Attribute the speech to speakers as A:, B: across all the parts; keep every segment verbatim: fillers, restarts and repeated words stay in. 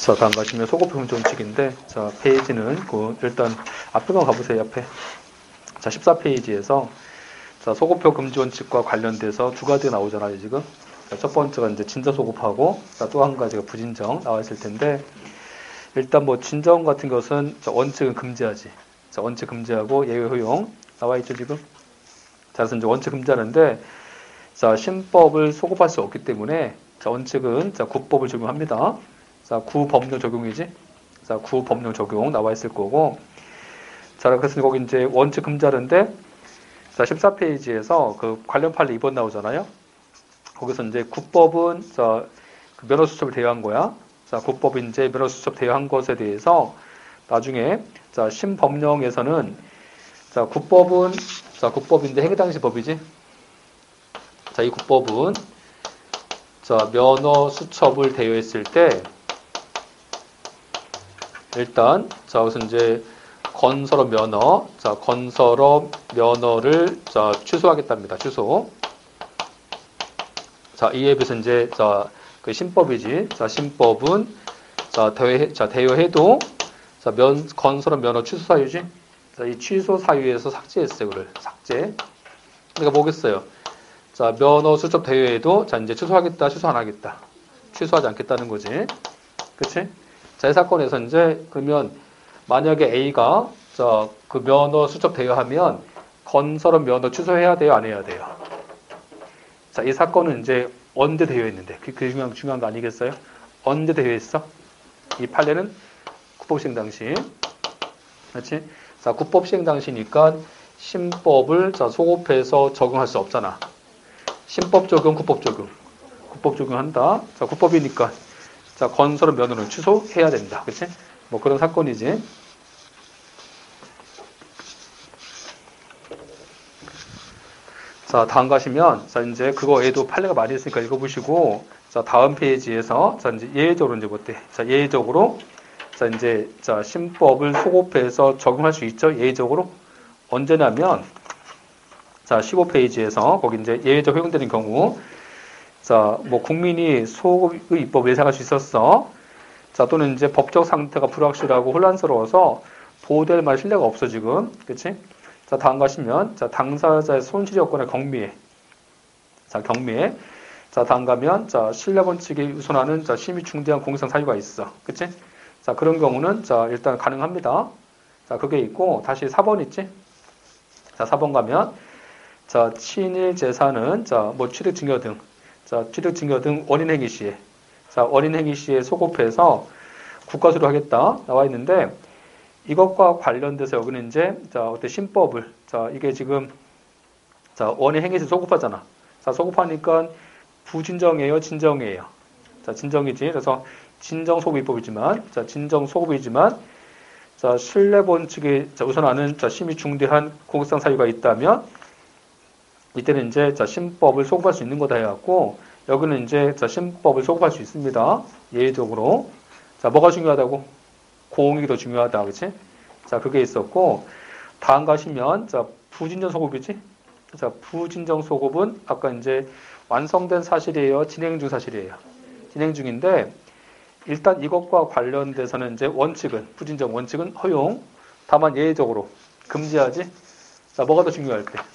A: 자, 다음 가시면 소고표 금지 원칙인데, 자, 페이지는 그 일단 앞에만 가보세요. 앞에. 자, 십사 페이지에서 자, 소고표 금지 원칙과 관련돼서 두 가지가 나오잖아요, 지금. 자, 첫 번째가 이제 진정 소급하고, 자, 또 한 가지가 부진정 나와 있을 텐데, 일단 뭐 진정 같은 것은 자, 원칙은 금지하지. 자, 원칙 금지하고 예외 허용 나와 있죠, 지금. 자, 그래서 이제 원칙 금지하는데, 자, 신법을 소급할 수 없기 때문에, 자, 원칙은 자, 구법을 적용합니다. 자, 구법령 적용이지. 자, 구법령 적용 나와 있을 거고, 자, 그래서 거기 이제 원칙 금지하는데, 자, 십사 페이지에서 그 관련 판례 이 번 나오잖아요. 거기서 이제 구법은 자, 그 면허 수첩을 대여한 거야. 자, 구법이 이제 면허 수첩 대여한 것에 대해서 나중에 자, 신법령에서는 자, 구법은 자, 구법인데 해계 당시 법이지. 자, 이 구법은 자, 면허 수첩을 대여했을 때 일단 자, 우선 이제 건설업 면허, 자, 건설업 면허를 자, 취소하겠답니다. 취소. 자, 이에 비해서 이제 자, 그 신법이지. 자, 신법은 자, 대여 자, 대여해도 자, 면 건설업 면허 취소 사유지. 자, 이 취소 사유에서 삭제했어요, 그걸. 삭제. 그러니까 뭐겠어요? 자, 면허 수첩 대여해도 자, 이제 취소하겠다, 취소 안 하겠다. 취소하지 않겠다는 거지. 그치? 자, 이 사건에서 이제 그러면 만약에 A가 자, 그 면허 수첩 대여하면 건설업 면허 취소해야 돼요, 안 해야 돼요? 자, 이 사건은 이제 언제 대여했는데? 그, 그 중요한, 중요한 거 아니겠어요? 언제 대여했어? 이 판례는 구법 시행 당시. 그렇지? 자, 구법 시행 당시니까 신법을 자, 소급해서 적용할 수 없잖아. 신법 적용, 구법 적용. 구법 적용한다. 자, 구법이니까 자, 건설업 면허는 취소해야 된다. 그렇지? 뭐 그런 사건이지. 자, 다음 가시면, 자, 이제 그거 외에도 판례가 많이 있으니까 읽어보시고, 자, 다음 페이지에서, 자, 이제 예외적으로 이제 뭐대? 자, 예외적으로, 자, 이제, 자, 신법을 소급해서 적용할 수 있죠? 예외적으로. 언제냐면, 자, 십오 페이지에서, 거기 이제 예외적 허용되는 경우, 자, 뭐, 국민이 소급의 입법을 예상할 수 있었어. 자, 또는 이제 법적 상태가 불확실하고 혼란스러워서 보호될 만한 신뢰가 없어, 지금. 그치? 자, 다음 가시면, 자, 당사자의 손실 여건의 경미에. 자, 경미에. 자, 다음 가면, 자, 신뢰 원칙에 우선하는, 자, 심히 중대한 공익상 사유가 있어. 그치? 자, 그런 경우는, 자, 일단 가능합니다. 자, 그게 있고, 다시 사 번 있지? 자, 사 번 가면, 자, 친일 재산은, 자, 뭐, 취득 증여 등, 자, 취득 증여 등 원인 행위 시에, 자, 원인 행위 시에 소급해서 국가수로 하겠다. 나와 있는데, 이것과 관련돼서 여기는 이제 자 어때 신법을 자 이게 지금 자 원인 행위에서 소급하잖아. 자 소급하니까 부진정이에요, 진정이에요. 자 진정이지. 그래서 진정 소급입법이지만 자 진정 소급이지만 자 신뢰 원칙에 자 우선하는 자 심히 중대한 공익상 사유가 있다면 이때는 이제 자 신법을 소급할 수 있는 거다 해갖고 여기는 이제 자 신법을 소급할 수 있습니다. 예외적으로. 자 뭐가 중요하다고? 공익이 더 중요하다, 그렇지? 자, 그게 있었고 다음 가시면 자 부진정 소급이지? 자, 부진정 소급은 아까 이제 완성된 사실이에요, 진행 중 사실이에요. 진행 중인데 일단 이것과 관련돼서는 이제 원칙은 부진정 원칙은 허용. 다만 예외적으로 금지하지. 자, 뭐가 더 중요할 때?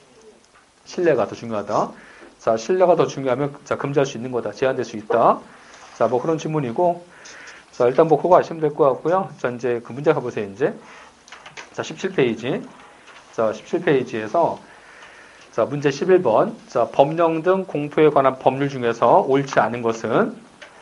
A: 신뢰가 더 중요하다. 자, 신뢰가 더 중요하면 자 금지할 수 있는 거다, 제한될 수 있다. 자, 뭐 그런 질문이고. 자, 일단 뭐 그거 아시면 될 것 같고요. 자, 이제 그 문제 가보세요, 이제. 자, 십칠 페이지. 자, 십칠 페이지에서 자, 문제 십일 번. 자, 법령 등 공포에 관한 법률 중에서 옳지 않은 것은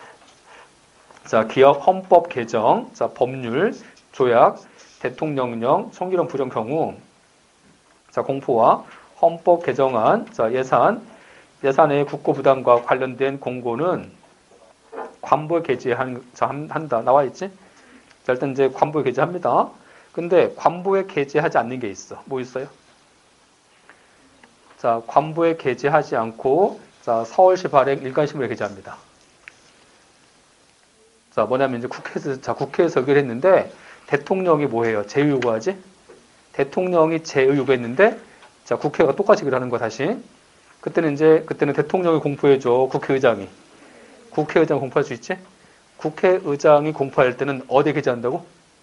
A: 자, 기업 헌법 개정, 자, 법률, 조약, 대통령령, 성기령 부정 경우 자, 공포와 헌법 개정안, 자, 예산, 예산의 국고 부담과 관련된 공고는 관부에 게재한, 자, 한다. 나와 있지? 자, 일단 이제 관부에 게재합니다. 근데 관부에 게재하지 않는 게 있어. 뭐 있어요? 자, 관부에 게재하지 않고, 자, 서울시 발행 일간신문에 게재합니다. 자, 뭐냐면 이제 국회에서, 자, 국회에서 의결했는데, 대통령이 뭐 해요? 제의 요구하지? 대통령이 제의 요구했는데, 자, 국회가 똑같이 의결하는 거 다시. 그때는 이제, 그때는 대통령이 공포해줘. 국회의장이. 국회의장 공포할 수 있지? 국회의장이 공포할 때는 어디에 게재한다고?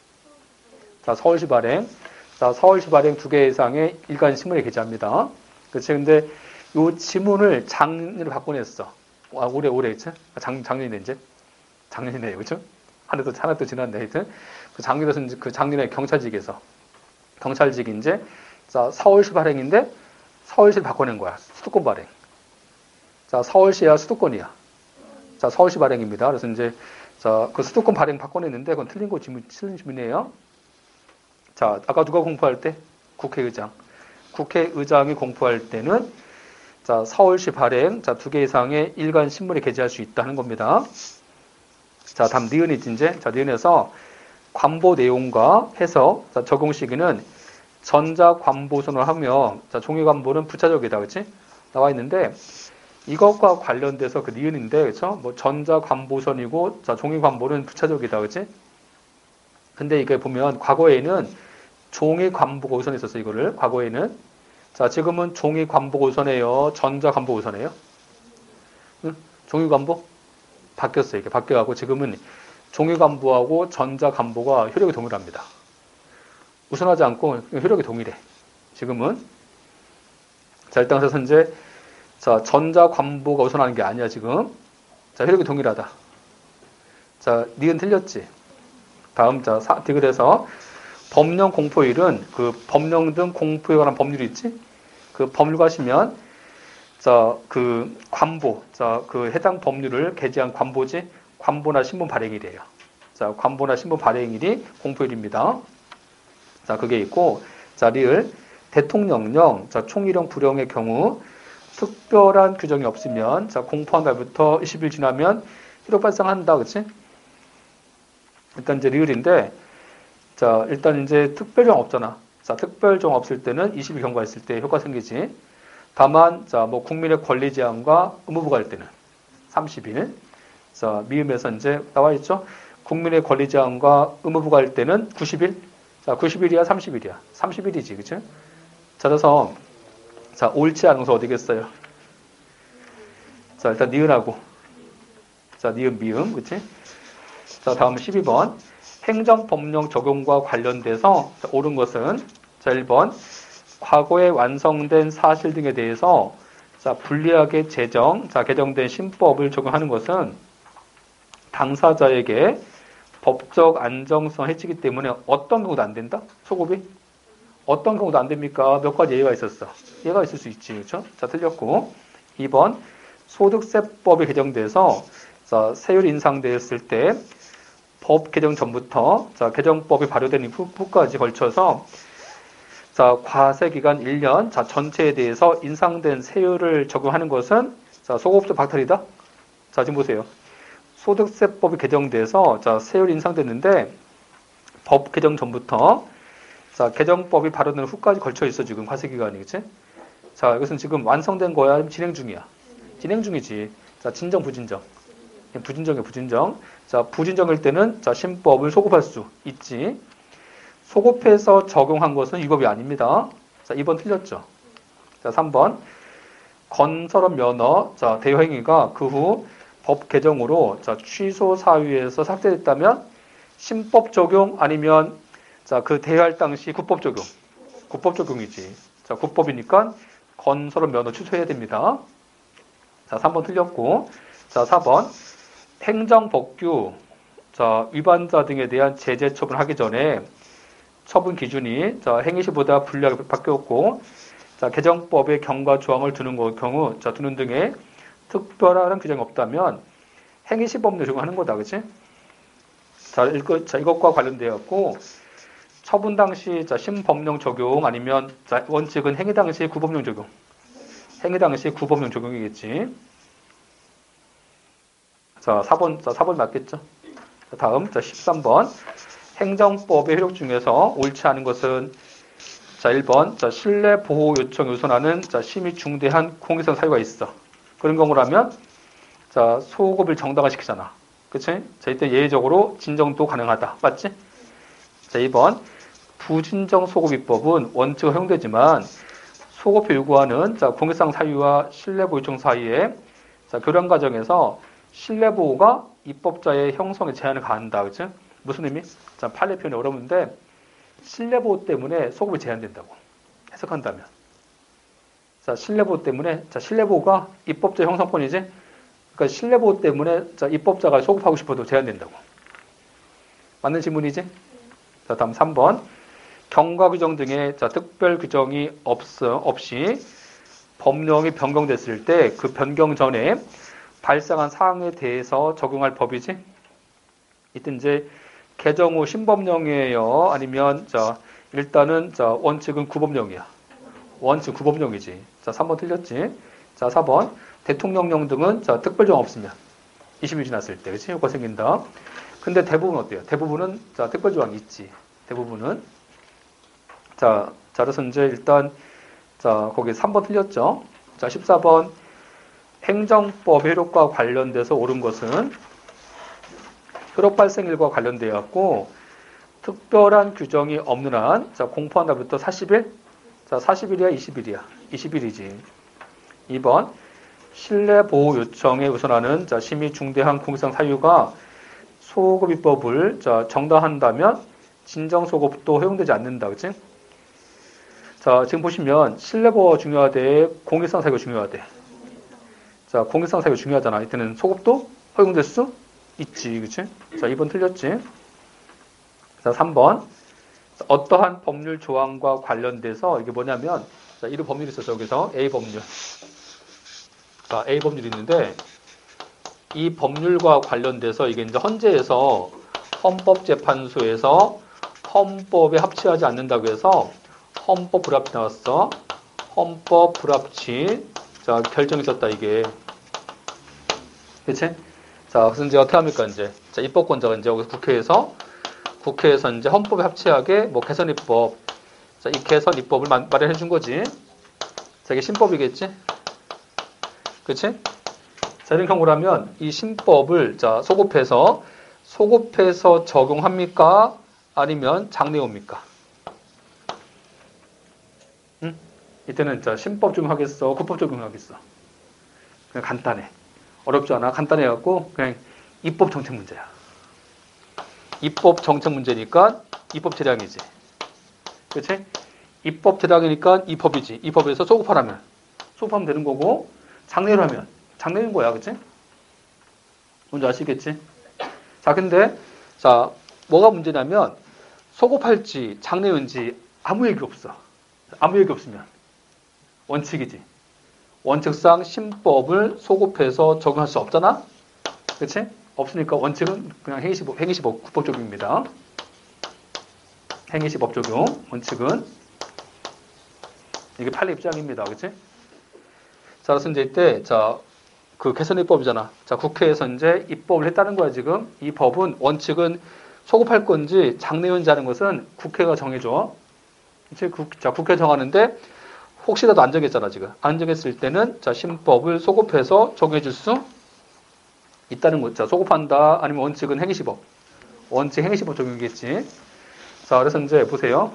A: 자, 서울시 발행. 자, 서울시 발행 두 개 이상의 일간 신문에 게재합니다. 그렇지? 근데 요 지문을 작년에 바꿔냈어. 아, 올해, 올해, 그치? 작, 작년이네, 이제. 작년이네요, 그죠? 한 해 또, 하나 또 지났네, 하여튼. 그 작년에서 이제 그 작년에 경찰직에서. 경찰직이 이제, 자, 서울시 발행인데, 서울시를 바꿔낸 거야. 수도권 발행. 자, 서울시야, 수도권이야. 자, 서울시 발행입니다. 그래서 이제, 자, 그 수도권 발행 바꿔냈는데, 그건 틀린 거 지문, 틀린 지문이에요. 자, 아까 누가 공포할 때? 국회의장. 국회의장이 공포할 때는, 자, 서울시 발행, 자, 두 개 이상의 일간 신문에 게재할 수 있다는 겁니다. 자, 다음 니은이 이제, 자, 니은에서 관보 내용과 해석, 자, 적용 시기는 전자관보선을 하며, 자, 종이관보는 부차적이다, 그치? 나와 있는데, 이것과 관련돼서 그 니은인데, 그쵸? 뭐, 전자관보선이고, 자, 종이관보는 부차적이다, 그치? 근데 이게 보면, 과거에는 종이관보가 우선했었어, 이거를. 과거에는. 자, 지금은 종이관보가 우선해요? 전자관보가 우선해요? 응? 종이관보? 바뀌었어요. 이게 바뀌어가고, 지금은 종이관보하고 전자관보가 효력이 동일합니다. 우선하지 않고 효력이 동일해. 지금은. 자, 일단 그래서 현재 자, 전자관보가 우선하는 게 아니야, 지금. 자, 효력이 동일하다. 자, 니은 틀렸지? 다음, 자, 사, 디귿에서 법령 공포일은 그 법령 등 공포에 관한 법률이 있지? 그 법률 가시면, 자, 그 관보, 자, 그 해당 법률을 게재한 관보지? 관보나 신문 발행일이에요. 자, 관보나 신문 발행일이 공포일입니다. 자, 그게 있고, 자, 리을, 대통령령, 자, 총일령 불령의 경우, 특별한 규정이 없으면, 자, 공포한 날부터 이십 일 지나면 효력 발생한다, 그치? 일단 이제 리을인데, 자, 일단 이제 특별정 없잖아. 자, 특별정 없을 때는 이십 일 경과했을 때 효과 생기지. 다만, 자, 뭐, 국민의 권리 제한과 의무 부과할 때는 삼십 일. 자, 미음에서 이제 나와 있죠? 국민의 권리 제한과 의무 부과할 때는 구십 일. 자, 구십 일이야, 삼십 일이야. 삼십 일이지, 그치? 자, 그래서, 자, 옳지 않은 것은 어디겠어요? 자, 일단 니은하고. 자, 니은, 미음, 그치? 자, 다음 십이 번. 행정법령 적용과 관련돼서, 자, 옳은 것은, 자, 일 번. 과거에 완성된 사실 등에 대해서, 자, 불리하게 제정, 자, 개정된 신법을 적용하는 것은 당사자에게 법적 안정성 해치기 때문에 어떤 경우도 안 된다? 소급이? 어떤 경우도 안 됩니까? 몇 가지 예외가 있었어. 예가 있을 수 있지. 그렇죠? 자, 틀렸고. 이 번. 소득세법이 개정돼서 자, 세율 인상되었을 때 법 개정 전부터 자, 개정법이 발효된 후까지 걸쳐서 자, 과세 기간 일 년 자, 전체에 대해서 인상된 세율을 적용하는 것은 자, 소급세 박탈이다. 자, 지금 보세요. 소득세법이 개정돼서 자, 세율 인상됐는데 법 개정 전부터 자, 개정법이 발효된 후까지 걸쳐 있어 지금 과세 기간이, 그치? 자, 이것은 지금 완성된 거야, 아니면 진행 중이야? 진행 중이지. 자, 진정, 부진정. 부진정이야, 부진정. 자, 부진정일 때는 자, 신법을 소급할 수 있지. 소급해서 적용한 것은 위법이 아닙니다. 자, 이 번 틀렸죠. 자, 삼 번. 건설업 면허, 자, 대여 행위가 그 후 법 개정으로 자, 취소 사유에서 삭제됐다면 신법 적용 아니면 자, 그 대여할 당시 국법 적용. 국법 적용이지. 자, 국법이니까 건설업 면허 취소해야 됩니다. 자, 삼 번 틀렸고. 자, 사 번. 행정법규, 자, 위반자 등에 대한 제재 처분하기 전에 처분 기준이 자, 행위시보다 불리하게 바뀌었고, 자, 개정법에 경과 조항을 두는 경우, 자, 두는 등의 특별한 규정이 없다면 행위시 법률 적용하는 거다, 그치? 자, 이거, 자, 이것과 관련되었고, 처분 당시 자, 신법령 적용 아니면 자, 원칙은 행위 당시 구법령 적용. 행위 당시 구법령 적용이겠지. 자, 사 번, 자, 사 번 맞겠죠? 자, 다음, 자, 십삼 번. 행정법의 효력 중에서 옳지 않은 것은 자, 일 번. 자, 신뢰 보호 요청 요소나는 자, 심히 중대한 공익성 사유가 있어. 그런 경우라면 자, 소급을 정당화시키잖아. 그치? 자, 이때 예외적으로 진정도 가능하다. 맞지? 자, 이 번. 부진정 소급입법은 원칙은 허용되지만 소급을 요구하는 자, 공익상 사유와 신뢰 보호 요청 사이에 자, 교란 과정에서 신뢰 보호가 입법자의 형성에 제한을 가한다. 그치? 무슨 의미? 자, 판례 표현이 어려운데, 신뢰보호 때문에 소급이 제한된다고. 해석한다면. 자, 신뢰보호 때문에, 자, 신뢰보호가 입법자 형성권이지? 그러니까 신뢰보호 때문에, 자, 입법자가 소급하고 싶어도 제한된다고. 맞는 질문이지? 자, 다음 삼 번. 경과 규정 등의, 자, 특별 규정이 없어, 없이 법령이 변경됐을 때 그 변경 전에 발생한 사항에 대해서 적용할 법이지? 이때 이제 개정 후 신법령이에요? 아니면, 자, 일단은, 자, 원칙은 구법령이야. 원칙 구법령이지. 자, 삼 번 틀렸지? 자, 사 번. 대통령령 등은, 자, 특별조항 없으면. 이십 일 지났을 때, 그치? 효과 생긴다. 근데 대부분 어때요? 대부분은, 자, 특별조항이 있지. 대부분은. 자, 자, 그래서 이제 일단, 자, 거기 삼 번 틀렸죠? 자, 십사 번. 행정법 효력과 관련돼서 옳은 것은 효력 발생일과 관련되어 갖고 특별한 규정이 없는 한, 자, 공포한 날부터 사십 일? 자, 사십 일이야, 이십 일이야? 이십 일이지. 이 번. 신뢰보호 요청에 우선하는, 자, 심히 중대한 공익상 사유가 소급입법을, 자, 정당한다면 진정소급도 허용되지 않는다. 그치? 자, 지금 보시면 신뢰보호가 중요하대, 공익상 사유가 중요하대. 자, 공익상 사유가 중요하잖아. 이때는 소급도 허용될 수 있지. 그치? 자, 이 번 틀렸지? 자, 삼 번. 어떠한 법률 조항과 관련돼서 이게 뭐냐면, 자, 이런 법률이 있어서 여기서 A 법률. 자, A 법률이 있는데, 이 법률과 관련돼서 이게 이제 헌재에서 헌법재판소에서 헌법에 합치하지 않는다고 해서 헌법 불합치 나왔어. 헌법 불합치. 자, 결정이 있었다, 이게. 그치? 자, 그래서 이제 어떻게 합니까, 이제? 자, 입법권자가 이제 여기서 국회에서, 국회에서 이제 헌법에 합치하게 뭐 개선입법. 자, 이 개선입법을 마, 마련해 준 거지. 자, 이게 신법이겠지? 그치? 자, 이런 경우라면 이 신법을, 자, 소급해서, 소급해서 적용합니까? 아니면 장내옵니까? 응? 이때는, 자, 신법 적용하겠어? 국법 적용하겠어? 그냥 간단해. 어렵지 않아. 간단해갖고 그냥 입법 정책 문제야. 입법 정책 문제니까 입법 재량이지. 그렇지? 입법 재량이니까 이 법이지. 이 법에서 소급하라면 소급하면 되는 거고 장례를 하면 장례인 거야. 그렇지? 뭔지 아시겠지? 자, 근데 자, 뭐가 문제냐면 소급할지 장례인지 아무 얘기 없어. 아무 얘기 없으면 원칙이지. 원칙상 신법을 소급해서 적용할 수 없잖아? 그치? 없으니까 원칙은 그냥 행위시법, 행위시법 국법 적용입니다. 행위시법 적용, 원칙은. 이게 판례 입장입니다. 그치? 자, 그래서 이제 이때, 자, 그 개선입법이잖아. 자, 국회에서 이제 입법을 했다는 거야, 지금. 이 법은, 원칙은 소급할 건지 장례인지 하는 것은 국회가 정해줘. 그치? 국, 자, 국회 정하는데, 혹시라도 안 정했잖아, 지금. 안 정했을 때는, 자, 신법을 소급해서 적용해 줄 수 있다는 거. 자, 소급한다. 아니면 원칙은 행위시법. 원칙 행위시법 적용이겠지. 자, 그래서 이제 보세요.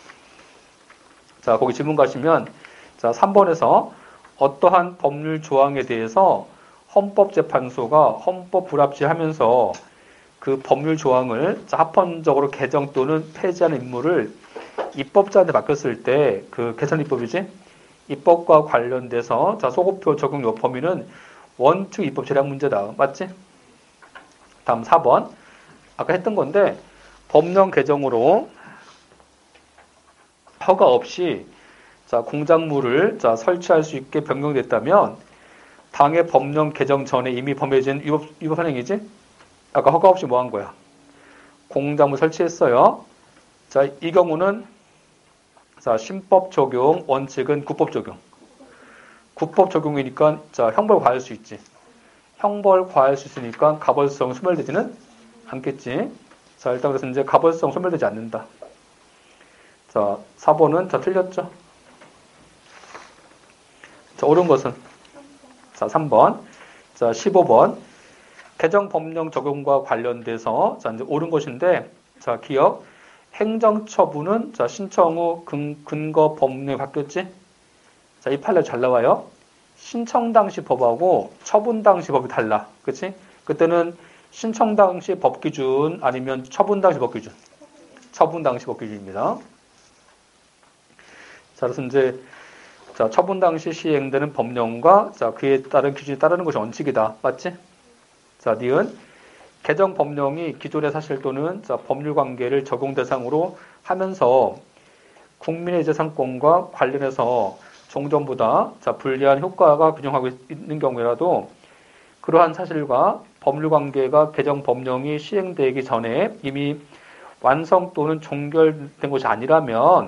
A: 자, 거기 질문 가시면, 자, 삼 번에서 어떠한 법률 조항에 대해서 헌법재판소가 헌법 불합치하면서 그 법률 조항을 자, 합헌적으로 개정 또는 폐지하는 임무를 입법자한테 맡겼을 때 그 개선 입법이지? 입법과 관련돼서 자, 소급표 적용 범위는 원칙 입법 재량 문제다. 맞지? 다음 사 번. 아까 했던 건데 법령 개정으로 허가 없이 자, 공작물을 자, 설치할 수 있게 변경됐다면 당의 법령 개정 전에 이미 범해진 위법, 위법 현행이지? 아까 허가 없이 뭐 한 거야? 공작물 설치했어요. 자, 이 경우는 자, 신법 적용, 원칙은 국법 적용. 국법 적용이니까 자, 형벌 과할 수 있지. 형벌 과할 수 있으니까 가벌성 소멸되지는 않겠지. 자, 일단 그래서 이제 가벌성 소멸되지 않는다. 자, 사 번은 자, 틀렸죠. 자, 옳은 것은 자, 삼 번. 자, 십오 번. 개정 법령 적용과 관련돼서 자, 이제 옳은 것인데 자, 기억. 행정처분은 자, 신청 후 근, 근거 법령이 바뀌었지? 자, 이 판례 잘 나와요. 신청 당시 법하고 처분 당시 법이 달라. 그치? 그때는 신청 당시 법 기준 아니면 처분 당시 법 기준. 처분 당시 법 기준입니다. 자, 그래서 이제 자, 처분 당시 시행되는 법령과 자, 그에 따른 기준이 따르는 것이 원칙이다. 맞지? 자, 니은 개정 법령이 기존의 사실 또는 자, 법률 관계를 적용 대상으로 하면서 국민의 재산권과 관련해서 종전보다 자, 불리한 효과가 균형하고 있는 경우라도 그러한 사실과 법률 관계가 개정 법령이 시행되기 전에 이미 완성 또는 종결된 것이 아니라면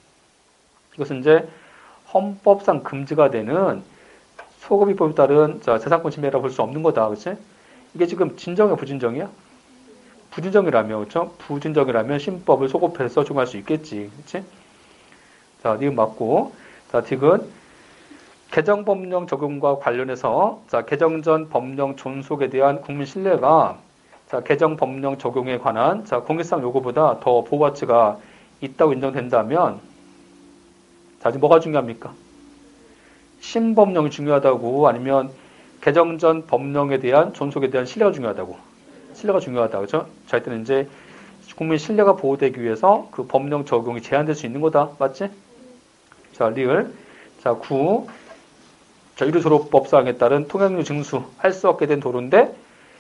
A: 이것은 이제 헌법상 금지가 되는 소급입법에 따른 자, 재산권 침해라고 볼 수 없는 거다. 그렇지? 이게 지금 진정이야, 부진정이야? 부진정이라면, 그렇죠? 부진정이라면 신법을 소급해서 적용할 수 있겠지. 그렇지? 자, 니은 맞고. 자, 딕은 개정 법령 적용과 관련해서 자, 개정 전 법령 존속에 대한 국민 신뢰가 자, 개정 법령 적용에 관한 자, 공익상 요구보다 더 보호 가치가 있다고 인정된다면 자, 지금 뭐가 중요합니까? 신법령이 중요하다고 아니면 개정 전 법령에 대한 존속에 대한 신뢰가 중요하다고. 신뢰가 중요하다. 그죠? 자, 이때는 이제 국민 신뢰가 보호되기 위해서 그 법령 적용이 제한될 수 있는 거다. 맞지? 자, 리을. 자, 구. 자, 유류도로법상에 따른 통행료 징수할 수 없게 된 도로인데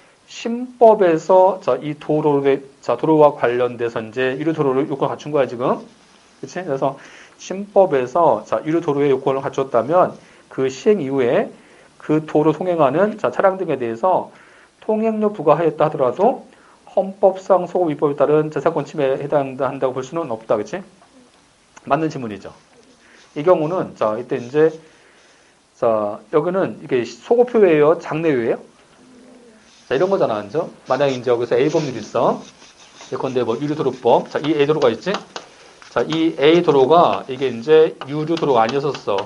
A: 신법에서 자, 이 도로에 자, 도로와 관련돼서 이제 유류도로를 요건을 갖춘 거야, 지금. 그치? 그래서 신법에서 자, 유류도로의 요건을 갖췄다면 그 시행 이후에 그 도로 통행하는 자, 차량 등에 대해서 통행료 부과하였다 하더라도 헌법상 소급 위법에 따른 재산권 침해에 해당한다고 볼 수는 없다. 그치? 맞는 질문이죠. 이 경우는 자, 이때 이제 자, 여기는 이게 소급표예요? 장내유예요? 자, 이런 거잖아, 그죠? 만약 이제 여기서 A 법률이 있어. 예컨대 뭐 유류도로법. 자, 이 A 도로가 있지? 자, 이 A 도로가 이게 이제 유류도로가 아니었었어.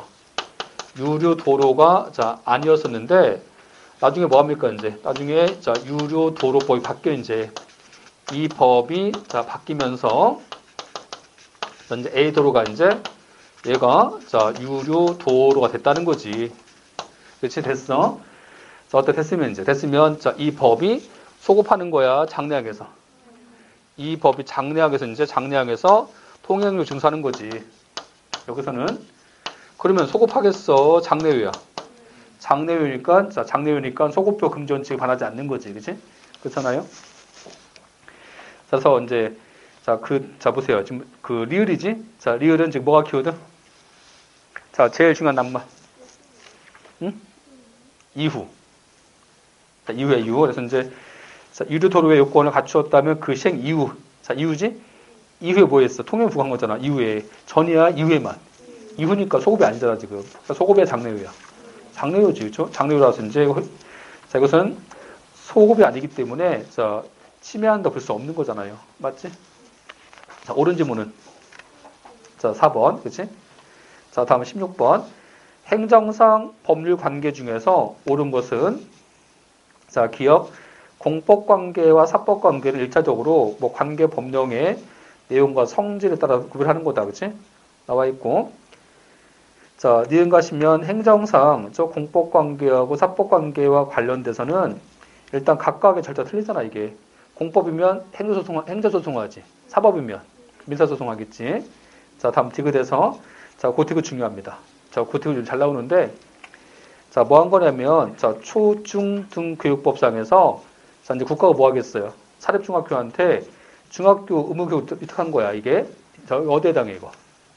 A: 유류도로가 자, 아니었었는데 나중에 뭐 합니까, 이제? 나중에 자, 유류도로법이 바뀌어 이제 이 법이 자, 바뀌면서 이제 A 도로가 이제 얘가 자, 유류도로가 됐다는 거지. 그렇지? 됐어. 자, 어때? 됐으면 이제 됐으면 자, 이 법이 소급하는 거야, 장례학에서. 이 법이 장례학에서 이제 장례학에서 통행료 징수하는 거지. 여기서는 그러면 소급하겠어, 장례유야. 장례유니까 자, 장례유니까 소급표 금지 원칙에 반하지 않는 거지, 그렇지? 그렇잖아요. 그래서 이제 자, 그, 자, 보세요. 지금 그 리을이지? 자, 리을은 지금 뭐가 키워드? 자, 제일 중요한 낱말. 응? 이후. 자, 이후에 이후. 그래서 이제 자, 유류도로의 요건을 갖추었다면 그 시행 이후. 자, 이후지? 이후에 뭐 했어? 통행 부과한 거잖아. 이후에. 전이야, 이후에만. 이후니까 소급이 아니잖아, 지금. 그러니까 소급의 장례유야. 장례유지, 그렇죠? 장례유라서 이제 자, 이것은 소급이 아니기 때문에 자, 침해한다 볼 수 없는 거잖아요. 맞지? 자, 옳은 지문은 자, 사 번. 그렇지? 자, 다음 십육 번. 행정상 법률 관계 중에서 옳은 것은 자, 기업 공법 관계와 사법 관계를 일차적으로 뭐 관계 법령의 내용과 성질에 따라 구별하는 거다. 그렇지? 나와 있고. 자, 니은가시면 행정상 저 공법 관계하고 사법 관계와 관련돼서는 일단 각각의 절차가 틀리잖아, 이게. 공법이면 행정소송, 행정소송하지. 사법이면 민사소송하겠지. 자, 다음 디귿에서 자, 고티귿 중요합니다. 자, 고티귿 좀 잘 나오는데 자, 뭐 한 거냐면 자, 초, 중, 등 교육법상에서 자, 이제 국가가 뭐 하겠어요? 사립중학교한테 중학교 의무교육 위탁한 거야, 이게. 자, 어디에 해당해, 이거?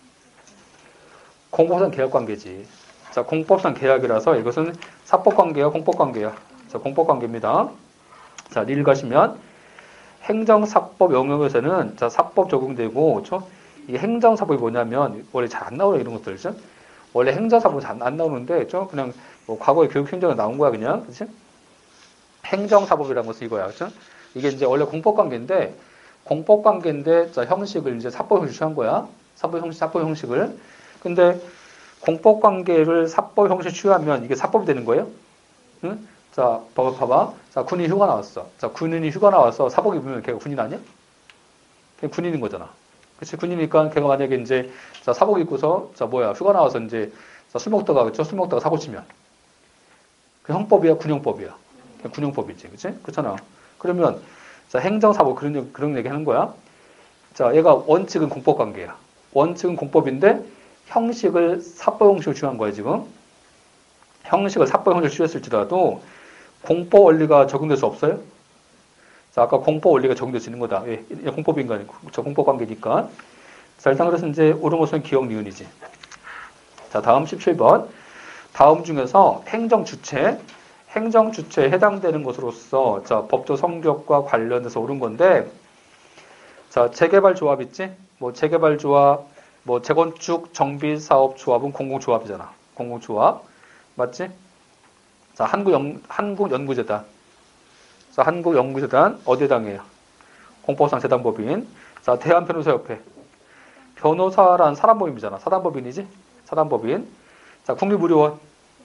A: 공법상 계약관계지. 자, 공법상 계약이라서 이것은 사법관계야, 공법관계야. 자, 공법관계입니다. 자, 리를 가시면 행정사법 영역에서는 자, 사법 적용되고, 그렇죠? 이 행정사법이 뭐냐면 원래 잘 안 나오는 이런 것들, 그렇죠? 원래 행정사법이 잘 안 나오는데, 그렇죠? 그냥 뭐 과거에 교육행정에 나온 거야, 그냥, 그렇죠? 행정사법이라는 것은 이거야, 그렇죠? 이게 이제 원래 공법관계인데, 공법관계인데, 자, 형식을 이제 사법 형식으로 취한 거야. 사법 형식, 사법 형식을. 근데 공법관계를 사법 형식으로 취하면 이게 사법이 되는 거예요? 응? 자, 봐봐, 봐봐. 자, 군인 휴가 나왔어. 자, 군인이 휴가 나와서 사복 입으면 걔가 군인 아니야? 걔 군인인 거잖아. 그치? 군이니까 걔가 만약에 이제, 자, 사복 입고서, 자, 뭐야, 휴가 나와서 이제, 자, 술 먹다가, 그쵸? 술 먹다가 사고 치면. 그 형법이야, 군형법이야. 그냥 군형법이지. 그치? 그렇잖아. 그러면 자, 행정사법 그런, 얘기- 그런 얘기 하는 거야. 자, 얘가 원칙은 공법 관계야. 원칙은 공법인데 형식을 사법 형식으로 취한 거야, 지금. 형식을 사법 형식으로 취했을지라도 공법 원리가 적용될 수 없어요? 자, 아까 공법 원리가 적용될 수 있는 거다. 왜? 예, 공법인가? 저 공법 관계니까. 자, 일단 그래서 이제 옳은 것은 기억 니은이지. 자, 다음 십칠 번. 다음 중에서 행정 주체, 행정 주체에 해당되는 것으로서 자, 법조 성격과 관련돼서 옳은 건데, 자, 재개발 조합 있지? 뭐 재개발 조합, 뭐 재건축 정비 사업 조합은 공공조합이잖아. 공공조합. 맞지? 자, 한국연, 한국연구재단. 자, 한국연구재단 어디에 해당해요? 공법상 재단법인. 자, 대한변호사협회. 변호사란 사단법인이잖아. 사단법인이지? 사단법인. 자, 국립의료원.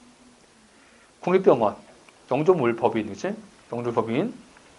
A: 국립병원. 영조물법인, 그치? 영조물법인.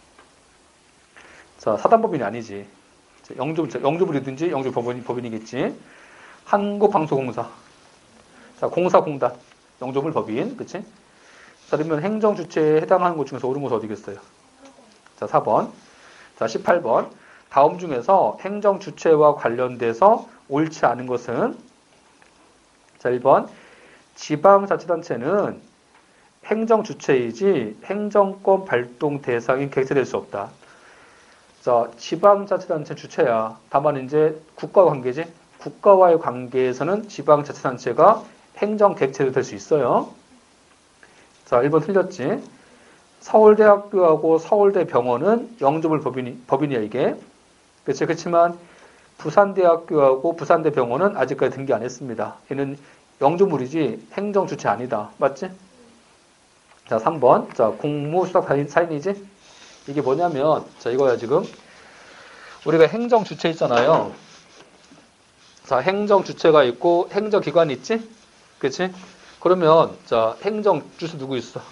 A: 자, 사단법인이 아니지. 영조, 영조물이든지 영조법인, 법인이겠지. 한국방송공사. 자, 공사공단. 영조물법인, 그치? 자, 그러면 행정주체에 해당하는 것 중에서 옳은 것은 어디겠어요? 자, 사 번. 자, 십팔 번. 다음 중에서 행정주체와 관련돼서 옳지 않은 것은 자, 일 번. 지방자치단체는 행정주체이지 행정권 발동 대상인 객체될 수 없다. 자, 지방자치단체 주체야. 다만 이제 국가와 관계지. 국가와의 관계에서는 지방자치단체가 행정 객체도 될 수 있어요. 자, 일 번 틀렸지. 서울대학교하고 서울대병원은 영조물 법인이, 법인이야, 이게. 그치, 그렇지만 부산대학교하고 부산대병원은 아직까지 등기 안 했습니다. 얘는 영조물이지 행정주체 아니다. 맞지? 자, 삼 번. 자, 공무수탁 사인이지? 이게 뭐냐면, 자, 이거야, 지금. 우리가 행정주체 있잖아요. 자, 행정주체가 있고, 행정기관이 있지? 그치? 그러면, 자, 행정주체 누구 있어?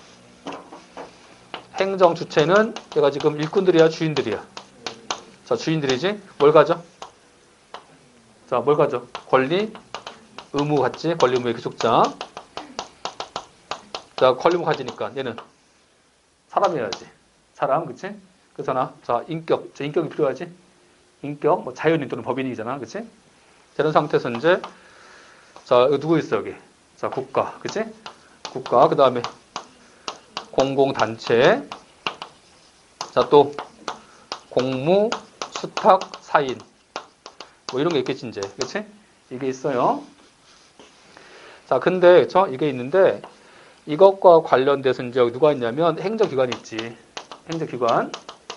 A: 행정주체는 얘가 지금 일꾼들이야, 주인들이야? 자, 주인들이지? 뭘 가져? 자, 뭘 가져? 권리, 의무 같지? 권리, 의무의 귀속자. 자, 권리, 의무 가지니까 얘는 사람이어야지. 사람, 그치? 그렇잖아. 자, 인격. 자, 인격이 필요하지? 인격, 뭐 자연인 또는 법인이잖아. 그치? 이런 상태에서 이제, 자, 여기 누구 있어, 여기? 자, 국가. 그치? 국가. 그 다음에 공공단체. 자, 또 공무, 수탁, 사인. 뭐 이런 게 있겠지, 이제. 그치? 이게 있어요. 자, 근데, 저, 이게 있는데, 이것과 관련돼서 이제 여기 누가 있냐면 행정기관이 있지. 행정기관.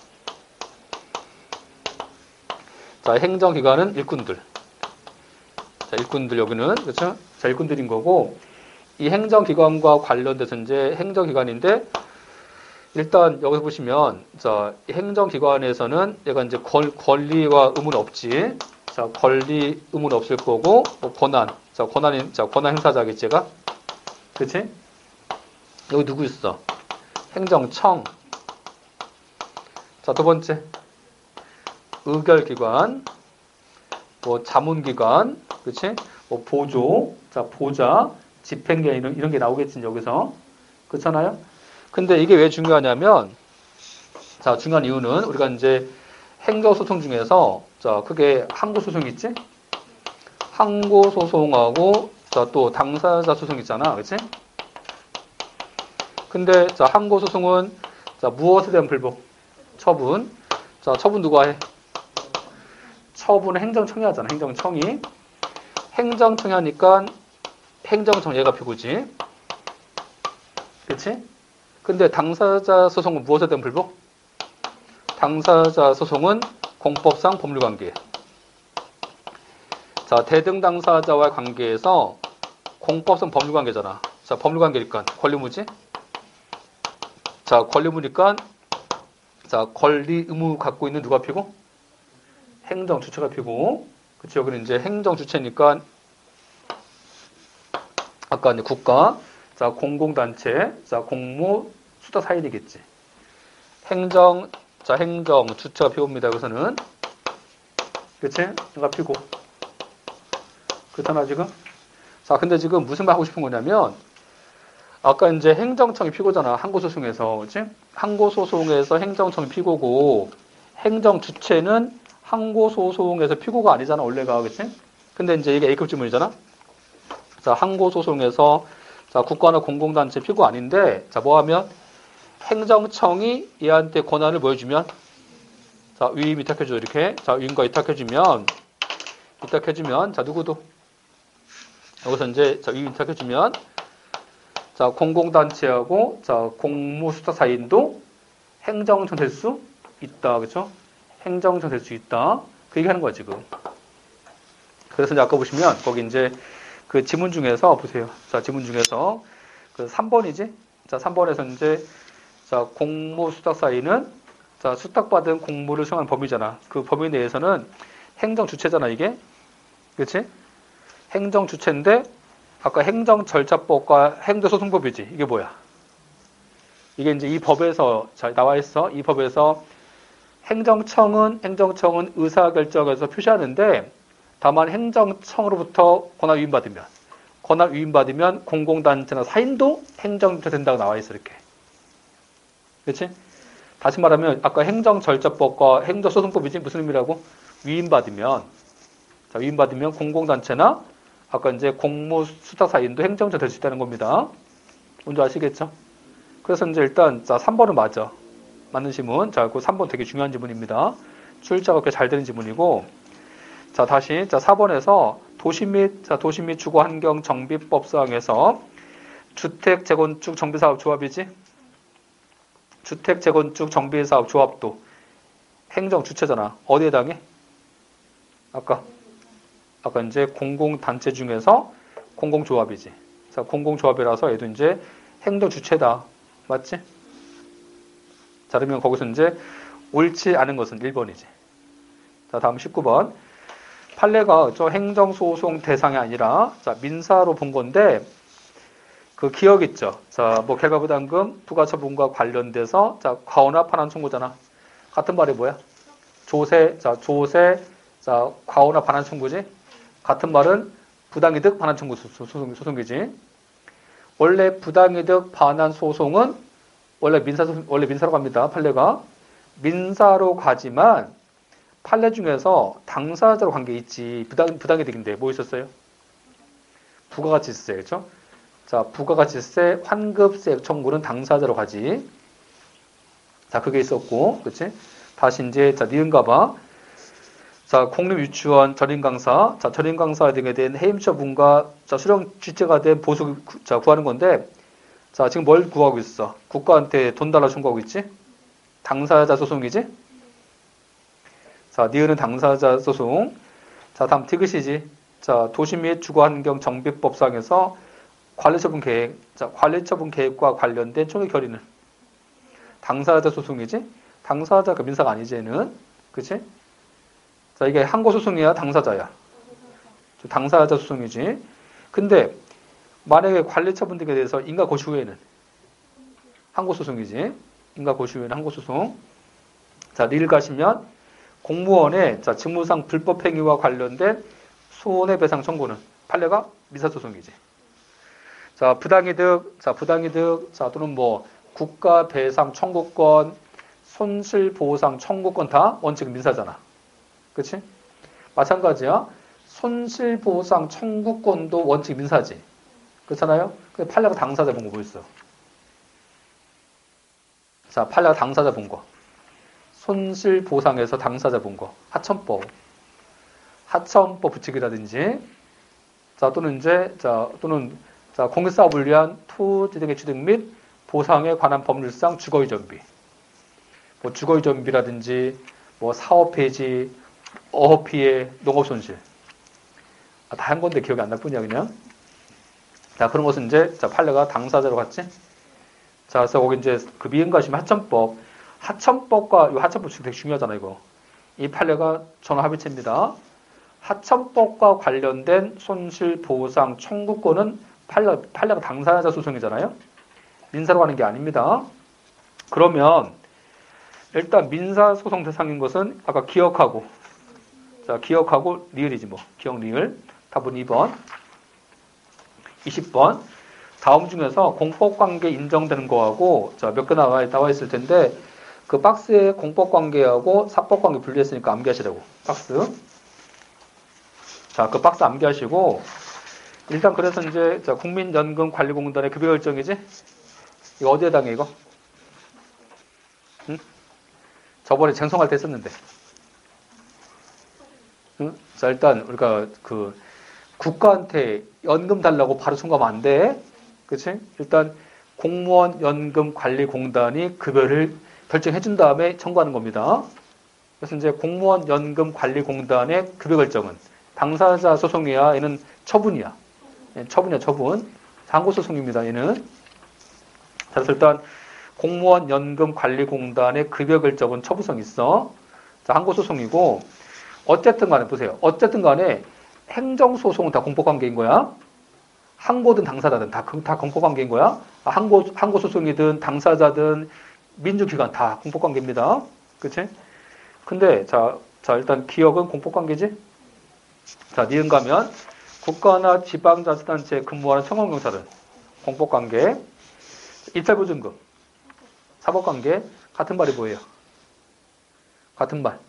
A: 자, 행정기관은 일꾼들. 자, 일꾼들 여기는, 그렇죠? 자, 일꾼들인 거고, 이 행정기관과 관련돼서 이제 행정기관인데, 일단 여기서 보시면, 자, 이 행정기관에서는 얘가 이제 권, 권리와 의무는 없지. 자, 권리, 의무는 없을 거고, 뭐 권한. 자, 권한, 자, 권한 행사자겠지, 얘가. 그치? 여기 누구 있어? 행정청. 자, 두 번째. 의결기관. 뭐, 자문기관. 그치? 뭐, 보조. 자, 보좌. 집행기관. 이런, 이런 게 나오겠지, 여기서. 그렇잖아요? 근데 이게 왜 중요하냐면, 자, 중요한 이유는 우리가 이제 행정소송 중에서, 자, 그게 항고소송 있지? 항고소송하고, 자, 또 당사자 소송 있잖아. 그치? 근데, 자, 항고소송은, 자, 무엇에 대한 불복? 처분. 자, 처분 누가 해? 처분은 행정청이 하잖아. 행정청이. 행정청이 하니까 행정청 얘가 피고지. 그치? 근데 당사자 소송은 무엇에 대한 불복? 당사자 소송은 공법상 법률관계. 자, 대등 당사자와의 관계에서 공법상 법률관계잖아. 자, 법률관계니까 권리무지? 자, 권리무니까 자, 권리 의무 갖고 있는 누가 피고? 행정 주체가 피고. 그치? 여기는 이제 행정 주체니까 아까 이제 국가, 자, 공공단체, 자, 공무, 수탁 사인이겠지. 행정, 자, 행정 주체가 피고입니다. 여기서는. 그치? 누가 피고. 그렇잖아, 지금? 자, 근데 지금 무슨 말 하고 싶은 거냐면, 아까 이제 행정청이 피고잖아. 항고소송에서. 그치? 항고소송에서 행정청이 피고고, 행정주체는 항고소송에서 피고가 아니잖아, 원래가. 그치? 근데 이제 이게 A급 지문이잖아. 자, 항고소송에서, 자, 국가나 공공단체 피고 아닌데, 자, 뭐 하면? 행정청이 얘한테 권한을 보여주면, 자, 위임 위탁해줘, 이렇게. 자, 위임과 위탁해주면, 위탁해주면, 자, 누구도. 여기서 이제, 자, 위임 위탁해주면, 자, 공공단체하고, 자, 공무수사 사이인도 행정청 될 수 있다. 그쵸? 행정청 될 수 있다. 그 얘기 하는 거야, 지금. 그래서 이제 아까 보시면, 거기 이제 그 지문 중에서, 보세요. 자, 지문 중에서 그 삼 번이지? 자, 삼 번에서 이제, 자, 공무수탁 사이는, 자, 수탁받은 공무를 수행한 범위잖아. 그 범위 내에서는 행정 주체잖아, 이게. 그치? 행정 주체인데, 아까 행정절차법과 행정소송법이지. 이게 뭐야? 이게 이제 이 법에서 자, 나와 있어. 이 법에서 행정청은 행정청은 의사결정에서 표시하는데 다만 행정청으로부터 권한 위임받으면 권한 위임받으면 공공단체나 사인도 행정주체 된다고 나와 있어 이렇게. 그렇지? 다시 말하면 아까 행정절차법과 행정소송법이지 무슨 의미라고? 위임받으면 자, 위임받으면 공공단체나 아까 이제 공무수탁 사인도 행정주체 될 수 있다는 겁니다. 뭔지 아시겠죠? 그래서 이제 일단 자 삼 번은 맞아. 맞는 지문. 자, 그 삼 번 되게 중요한 지문입니다. 출제가 그렇게 잘 되는 지문이고. 자, 다시 자 사 번에서 도시 및 자 도시 및 주거 환경 정비법 사항에서 주택 재건축 정비 사업 조합이지. 주택 재건축 정비 사업 조합도 행정 주체잖아. 어디에 해당해? 아까 아까 이제 공공 단체 중에서 공공 조합이지. 자, 공공 조합이라서 얘도 이제 행정 주체다. 맞지? 자, 그러면 거기서 이제 옳지 않은 것은 일 번이지. 자, 다음 십구 번. 판례가 저 행정소송 대상이 아니라 자, 민사로 본 건데 그 기억 있죠? 자, 뭐 결과부담금 부가처분과 관련돼서 자, 과오나 반환 청구잖아. 같은 말이 뭐야? 조세, 자, 조세, 자, 과오나 반환 청구지. 같은 말은 부당이득 반환 청구 소송, 소송이지. 원래 부당이득 반환 소송은 원래 민사, 원래 민사로 갑니다. 판례가. 민사로 가지만, 판례 중에서 당사자로 간 게 있지. 부당, 부당이득인데, 뭐 있었어요? 부가가치세, 그죠? 자, 부가가치세, 환급세 청구는 당사자로 가지. 자, 그게 있었고, 그치? 다시 이제, 자, 니은가 봐. 자, 공립 유치원 전임 강사, 자, 전임 강사 등에 대한 해임 처분과, 자, 수령 취재가 된 보수, 자, 구하는 건데, 자, 지금 뭘 구하고 있어? 국가한테 돈 달라 청구하고 있지? 당사자 소송이지? 자, 니은은 당사자 소송. 자, 다음 티귿이지. 자, 도시 및 주거환경 정비법상에서 관리처분 계획. 자, 관리처분 계획과 관련된 총회 결의는 당사자 소송이지? 당사자가 민사가 아니지, 얘는. 그치? 자, 이게 항고소송이야, 당사자야? 당사자 소송이지. 근데 만약에 관리처분 등에 대해서 인가 고시 후에는 항고소송이지. 인가 고시 후에는 항고소송. 자, 릴 가시면 공무원의 자, 직무상 불법행위와 관련된 손해배상 청구는 판례가 민사소송이지. 자, 부당이득, 자, 부당이득, 자, 또는 뭐 국가배상 청구권, 손실보상 청구권 다 원칙은 민사잖아. 그치? 마찬가지야. 손실보상 청구권도 원칙 민사지. 그렇잖아요? 근데 판례가 당사자 본 거 뭐 있어? 자, 판례가 당사자 본 거. 손실보상에서 당사자 본 거. 하천법. 하천법 부칙이라든지, 자, 또는 이제, 자, 또는, 자, 공익사업을 위한 토지 등의 취득 및 보상에 관한 법률상 주거의 전비. 뭐, 주거의 전비라든지, 뭐, 사업 폐지, 어업 피해, 농업 손실. 아, 다 한 건데 기억이 안 날 뿐이야, 그냥. 자, 그런 것은 이제, 자, 판례가 당사자로 갔지? 자, 그래서 거기 이제 그 미행가심 하천법. 하천법과, 이 하천법 되게 중요하잖아, 이거. 이 판례가 전화합의체입니다. 하천법과 관련된 손실보상 청구권은 판례, 판례가 당사자 소송이잖아요? 민사로 가는 게 아닙니다. 그러면, 일단 민사소송 대상인 것은 아까 기억하고, 자, 기억하고 리을이지 뭐. 기억 리을. 답은 이 번. 이십 번. 다음 중에서 공법관계 인정되는 거하고 자, 몇 개 나와, 나와 있을 텐데 그 박스에 공법관계하고 사법관계 분리했으니까 암기하시라고. 박스. 자, 그 박스 암기하시고 일단 그래서 이제 자, 국민연금관리공단의 급여결정이지? 이거 어디에 당해 이거? 응? 저번에 쟁송할 때 썼는데. 응? 자, 일단 우리가 그 국가한테 연금 달라고 바로 청구하면 안 돼. 그치? 일단 공무원 연금관리공단이 급여를 결정해 준 다음에 청구하는 겁니다. 그래서 이제 공무원 연금관리공단의 급여 결정은 당사자 소송이야. 얘는 처분이야. 얘는 처분이야, 처분. 항고소송입니다, 얘는. 그래서 일단 공무원 연금관리공단의 급여 결정은 처분성이 있어. 자, 항고소송이고 어쨌든 간에 보세요. 어쨌든 간에 행정소송은 다 공법관계인 거야. 항고든 당사자든 다, 다 공법관계인 거야. 항고, 항고소송이든 당사자든 민주기관 다 공법관계입니다. 그치? 근데, 자, 자, 일단 기억은 공법관계지? 자, 니은 가면 국가나 지방자치단체에 근무하는 청원경찰은 공법관계, 입찰보증금, 사법관계, 같은 말이 뭐예요? 같은 말.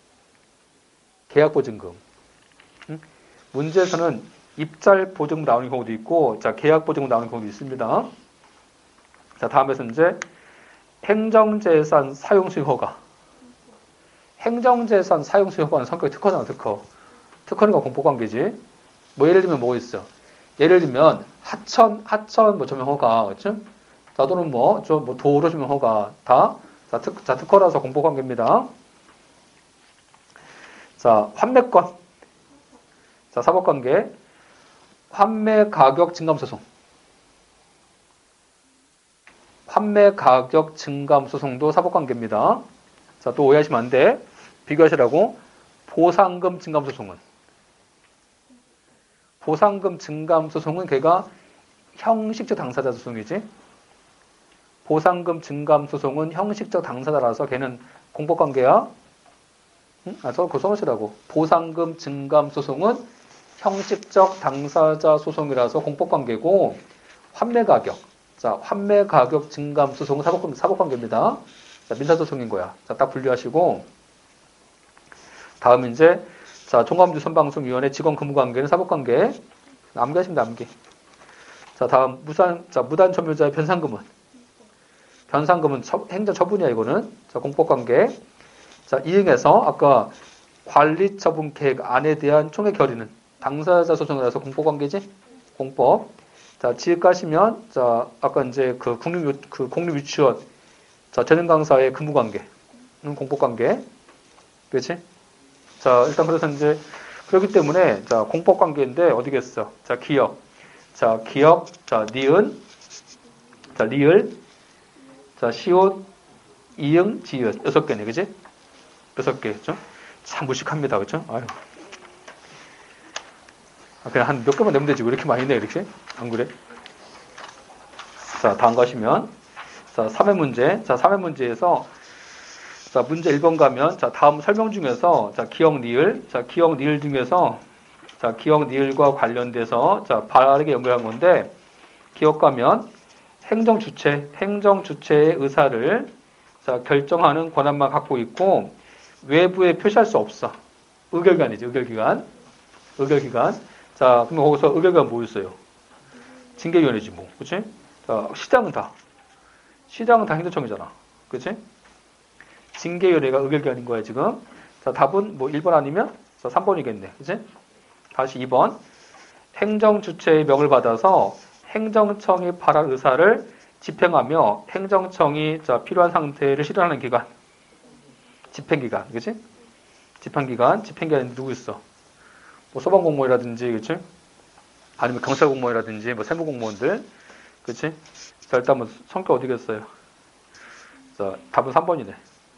A: 계약보증금. 응? 문제에서는 입찰보증금 나오는 경우도 있고, 자, 계약보증금 나오는 경우도 있습니다. 자, 다음에서 이제 행정재산 사용수용 허가. 행정재산 사용수용 허가는 성격이 특허잖아, 특허. 특허니까 공법관계지. 뭐 예를 들면 뭐 있어? 예를 들면 하천, 하천 뭐 조명 허가, 그렇죠? 자, 또는 뭐, 좀 뭐 도로 조명 허가 다, 자, 특, 자, 특허라서 공법관계입니다. 자, 환매권. 자, 사법관계. 환매 가격 증감 소송. 환매 가격 증감 소송도 사법관계입니다. 자, 또 오해하시면 안 돼. 비교하시라고. 보상금 증감 소송은. 보상금 증감 소송은 걔가 형식적 당사자 소송이지. 보상금 증감 소송은 형식적 당사자라서 걔는 공법관계야. 응? 아, 저 그거 써놓으시라고. 보상금 증감 소송은 형식적 당사자 소송이라서 공법관계고, 환매 가격. 자, 환매 가격 증감 소송은 사법, 사법관계입니다. 자, 민사소송인 거야. 자, 딱 분류하시고, 다음 이제, 자, 종합뉴스방송위원회 직원 근무관계는 사법관계. 암기하시면 돼, 암기. 자, 다음, 무단, 자, 무단점유자의 변상금은. 변상금은 처, 행정처분이야, 이거는. 자, 공법관계. 자, 이응에서 아까 관리처분 계획안에 대한 총회 결의는 당사자 소송이라서 공법관계지? 공법. 자, 지읒 가시면, 자, 아까 이제 그 국립, 그 공립유치원, 자, 전형 강사의 근무관계. 는 공법관계. 그렇지? 자, 일단 그래서 이제, 그렇기 때문에, 자, 공법관계인데, 어디겠어? 자, 기억. 자, 기억. 자, 니은. 자, 리을. 자, 시옷. 이응, 지읒. 여섯 개네, 그지? 여섯 개죠? 참 무식합니다, 그죠? 아유. 아, 그냥 한 몇 개만 내면 되지. 왜 이렇게 많이 내, 이렇게? 안 그래? 자, 다음 가시면. 자, 삼 회 문제. 자, 삼 회 문제에서 자, 문제 일 번 가면 자, 다음 설명 중에서 자, 기억 니을. 자, 기억 니을 중에서 자, 기억 니을과 관련돼서 자, 바르게 연결한 건데 기억 가면 행정 주체, 행정 주체의 의사를 자, 결정하는 권한만 갖고 있고 외부에 표시할 수 없어. 의결기관이지, 의결기관. 의결기관. 자, 그럼 거기서 의결기관 뭐 있어요? 징계위원회지 뭐. 그치? 자, 시장은 다. 시장은 다 행정청이잖아. 그치? 징계위원회가 의결기관인 거야, 지금. 자, 답은 뭐 일 번 아니면? 자, 삼 번이겠네. 그치? 다시 이 번. 행정주체의 명을 받아서 행정청이 발할 의사를 집행하며 행정청이 자, 필요한 상태를 실현하는 기관. 집행기관. 그치? 집행기관. 집행기관이 누구 있어? 뭐 소방공무원이라든지, 그치? 아니면 경찰공무원이라든지, 뭐 세무공무원들. 그치? 자, 일단 뭐 성격 어디겠어요? 자, 답은 삼 번이네.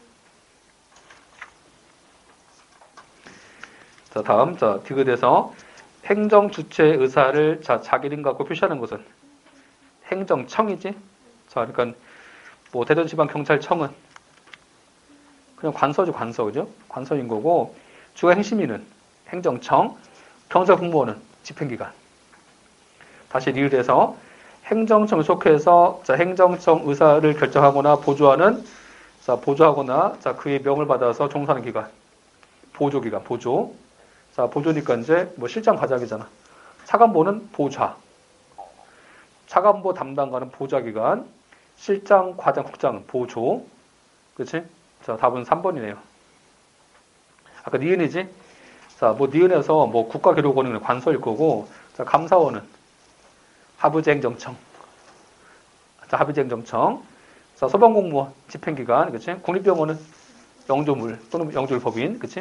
A: 자, 다음, 자, 디귿에서 행정 주체의 의사를 자, 자기 이름 갖고 표시하는 것은 행정청이지? 자, 그러니까 뭐 대전지방경찰청은 그냥 관서지, 관서, 그죠? 관서인 거고, 주가 행심위는 행정청, 경찰공무원은 집행기관. 다시 리을에서 행정청 속해서 자, 행정청 의사를 결정하거나 보조하는 자, 보조하거나 자, 그의 명을 받아서 종사하는 기관. 보조기관, 보조. 자, 보조니까 이제 뭐 실장 과장이잖아. 차관보는 보좌. 차관보 담당관은 보좌기관. 실장, 과장, 국장은 보조. 그치? 자, 답은 삼 번이네요. 아까 니은이지? 자, 뭐 니은에서 뭐 국가기록원은 관서일 거고, 자, 감사원은 하부제행정청. 자, 하부제행정청. 자, 소방공무원, 집행기관, 그치? 국립병원은 영조물 또는 영조물법인, 그치?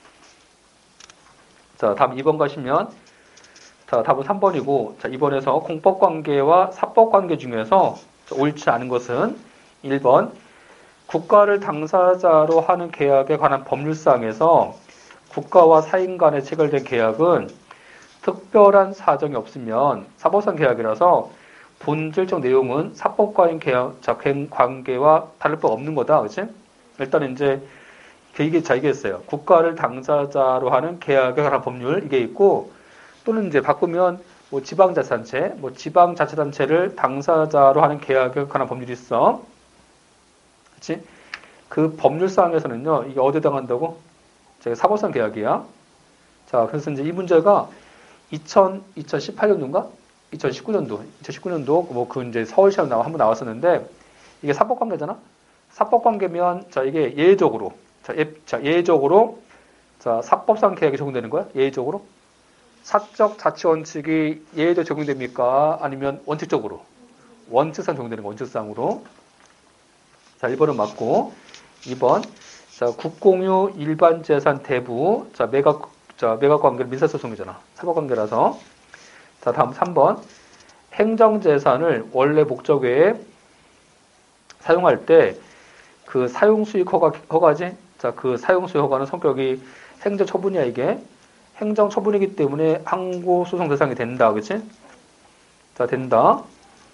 A: 자, 다음 이 번 가시면, 자, 답은 삼 번이고, 자, 이 번에서 공법관계와 사법관계 중에서 옳지 않은 것은 일 번, 국가를 당사자로 하는 계약에 관한 법률사항에서 국가와 사인 간에 체결된 계약은 특별한 사정이 없으면 사법상 계약이라서 본질적 내용은 사법과의 계약, 자, 관계와 다를 바 없는 거다. 그치? 일단 이제, 이게 자, 이게 있어요. 국가를 당사자로 하는 계약에 관한 법률, 이게 있고, 또는 이제 바꾸면, 뭐 지방자치단체, 뭐 지방자치단체를 당사자로 하는 계약에 관한 법률이 있어. 그치? 그 법률사항에서는요, 이게 어디에 해당한다고? 제가 사법상 계약이야. 자, 그래서 이제 이 문제가 이천, 이천십팔 년도인가? 이천십구 년도, 이천십구 년도, 뭐, 그 이제 서울시험 나와, 한번 나왔었는데, 이게 사법관계잖아? 사법관계면, 자, 이게 예외적으로, 자, 예, 자, 예외적으로, 자, 사법상 계약이 적용되는 거야? 예외적으로? 사적 자치 원칙이 예외적으로 적용됩니까? 아니면 원칙적으로? 원칙상 적용되는 거, 원칙상으로. 자, 일 번은 맞고, 이 번, 자, 국공유 일반 재산 대부, 자, 매각, 자, 매각 관계는 민사소송이잖아. 사법관계라서. 자, 다음 삼 번. 행정재산을 원래 목적 외에 사용할 때 그 사용수익 허가, 허가지? 자, 그 사용수익 허가는 성격이 행정처분이야, 이게. 행정처분이기 때문에 항고소송 대상이 된다. 그치? 자, 된다.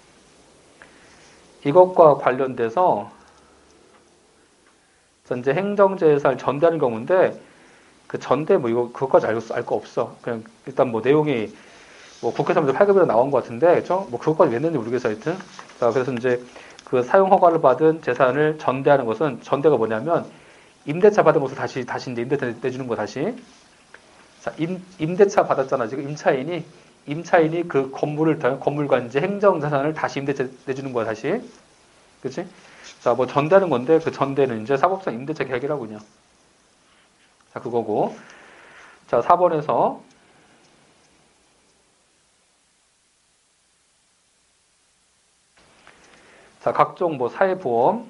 A: 이것과 관련돼서 이제 행정재산을 전대하는 경우인데 그 전대 뭐 이거 그것까지 알 거 없어. 그냥 일단 뭐 내용이 뭐 국회에서 팔 급이라 나온 것 같은데, 그죠? 뭐 그것까지 왜 했는지 모르겠어, 하여튼. 자, 그래서 이제 그 사용 허가를 받은 재산을 전대하는 것은, 전대가 뭐냐면, 임대차 받은 것을 다시, 다시 이제 임대차 내주는 거, 다시. 자, 임, 임대차 받았잖아. 지금 임차인이, 임차인이 그 건물을, 건물과 이제 행정재산을 다시 임대차 내주는 거야, 다시. 그치? 자, 뭐 전대하는 건데, 그 전대는 이제 사법상 임대차 계약이라고 그냥. 자, 그거고. 자, 사 번에서, 자, 각종 뭐 사회보험,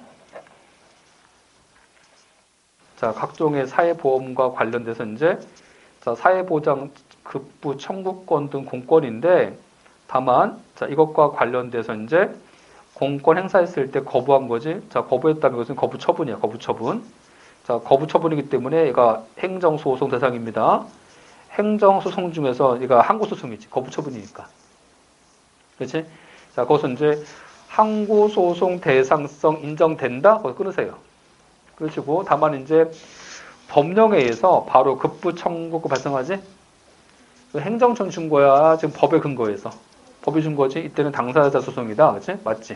A: 자, 각종의 사회보험과 관련돼서 이제, 자, 사회보장 급부 청구권 등 공권인데, 다만, 자, 이것과 관련돼서 이제, 공권 행사했을 때 거부한 거지. 자, 거부했다면 이것은 거부 처분이야, 거부 처분. 자, 거부 처분이기 때문에 얘가 행정소송 대상입니다. 행정소송 중에서 얘가 항고소송이지, 거부 처분이니까. 그렇지? 자, 그것은 이제, 항고소송 대상성 인정된다? 거기서 끊으세요. 그러시고, 다만 이제 법령에 의해서 바로 급부 청구가 발생하지? 행정청 준 거야. 지금 법의 근거에서. 법이 준 거지? 이때는 당사자 소송이다. 그치? 맞지?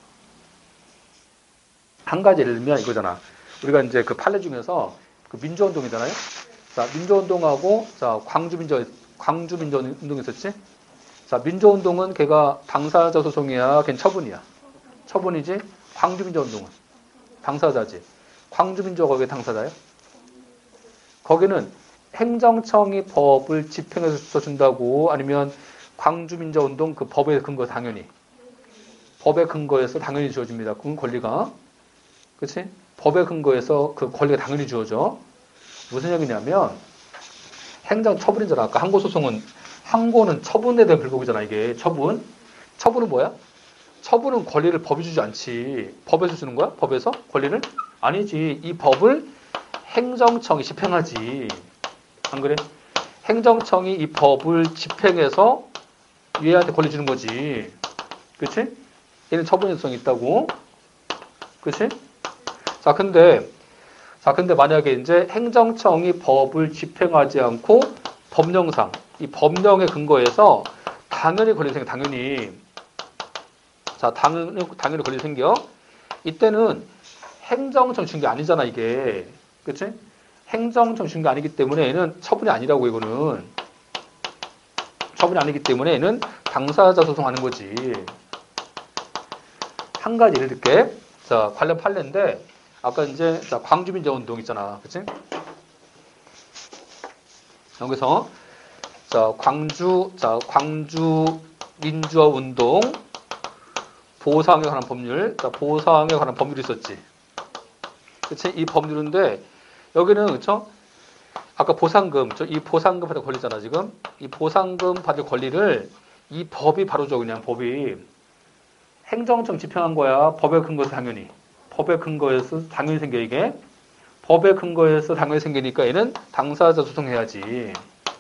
A: 한 가지 예를 들면 이거잖아. 우리가 이제 그 판례 중에서 그 민주운동이잖아요? 자, 민주운동하고, 자, 광주민주, 광주민주운동 있었지? 자, 민주운동은 걔가 당사자 소송이야, 걔는 처분이야. 처분이지? 광주민주운동은 당사자지. 광주민주가 거기에 당사자예요? 거기는 행정청이 법을 집행해서 준다고 아니면 광주민주운동 그 법의 근거 당연히. 법의 근거에서 당연히 주어집니다. 그건 권리가. 그치? 법의 근거에서 그 권리가 당연히 주어져. 무슨 얘기냐면 행정처분이잖아. 아까 항고소송은 항고는 처분에 대한 불복이잖아, 이게. 처분. 처분은 뭐야? 처분은 권리를 법이 주지 않지. 법에서 주는 거야? 법에서? 권리를? 아니지. 이 법을 행정청이 집행하지. 안 그래? 행정청이 이 법을 집행해서 얘한테 권리 주는 거지. 그치? 얘는 처분성이 있다고. 그치? 자, 근데, 자, 근데 만약에 이제 행정청이 법을 집행하지 않고 법령상, 이 법령의 근거에서 당연히 권리가 생겨, 당연히. 자, 당연히, 당연히 권리 생겨. 이때는 행정청 준 게 아니잖아, 이게. 그치? 행정청 준 게 아니기 때문에 얘는 처분이 아니라고, 이거는. 처분이 아니기 때문에 얘는 당사자 소송하는 거지. 한 가지 예를 들게. 자, 관련 판례인데, 아까 이제, 자, 광주민주화운동 있잖아. 그치? 여기서, 자, 광주, 자, 광주 민주화운동 보상에 관한 법률, 자, 보상에 관한 법률이 있었지. 그치? 이 법률인데, 여기는, 그쵸? 아까 보상금, 저 이 보상금 받을 권리잖아, 지금. 이 보상금 받을 권리를 이 법이 바로 줘, 그냥 법이. 행정청 집행한 거야. 법에 근거해서 당연히. 법에 근거해서 당연히 생겨, 이게. 법에 근거해서 당연히 생기니까 얘는 당사자 소송해야지.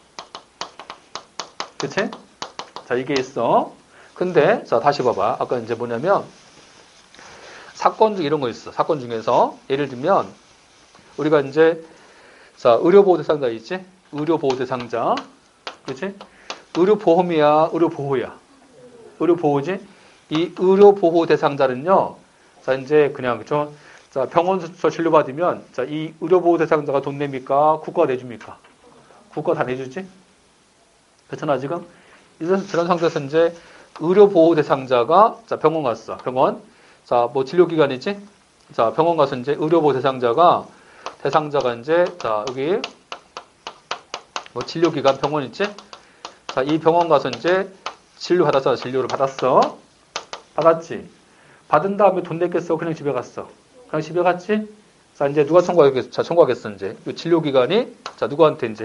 A: 그치? 자, 이게 있어. 근데, 자, 다시 봐봐. 아까 이제 뭐냐면, 사건 중 이런 거 있어. 사건 중에서. 예를 들면, 우리가 이제, 자, 의료보호 대상자 있지? 의료보호 대상자. 그치? 의료보험이야, 의료보호야. 의료보호지? 이 의료보호 대상자는요, 자, 이제 그냥, 그쵸? 자, 병원에서 진료받으면, 자, 이 의료보호 대상자가 돈 냅니까? 국가가 내줍니까? 국가 다 내주지? 그렇잖아, 지금? 이런 상태에서 이제 의료보호 대상자가, 자, 병원 갔어. 병원. 자, 뭐 진료기관이지? 자, 병원 가서 이제 의료보호 대상자가, 대상자가 이제, 자, 여기, 뭐 진료기관 병원 있지? 자, 이 병원 가서 이제 진료 받았어. 진료를 받았어. 받았지? 받은 다음에 돈 냈겠어? 그냥 집에 갔어. 그냥 집에 갔지? 자, 이제 누가 청구하겠어? 자, 청구하겠어, 이제. 이 진료기관이, 자, 누구한테 이제?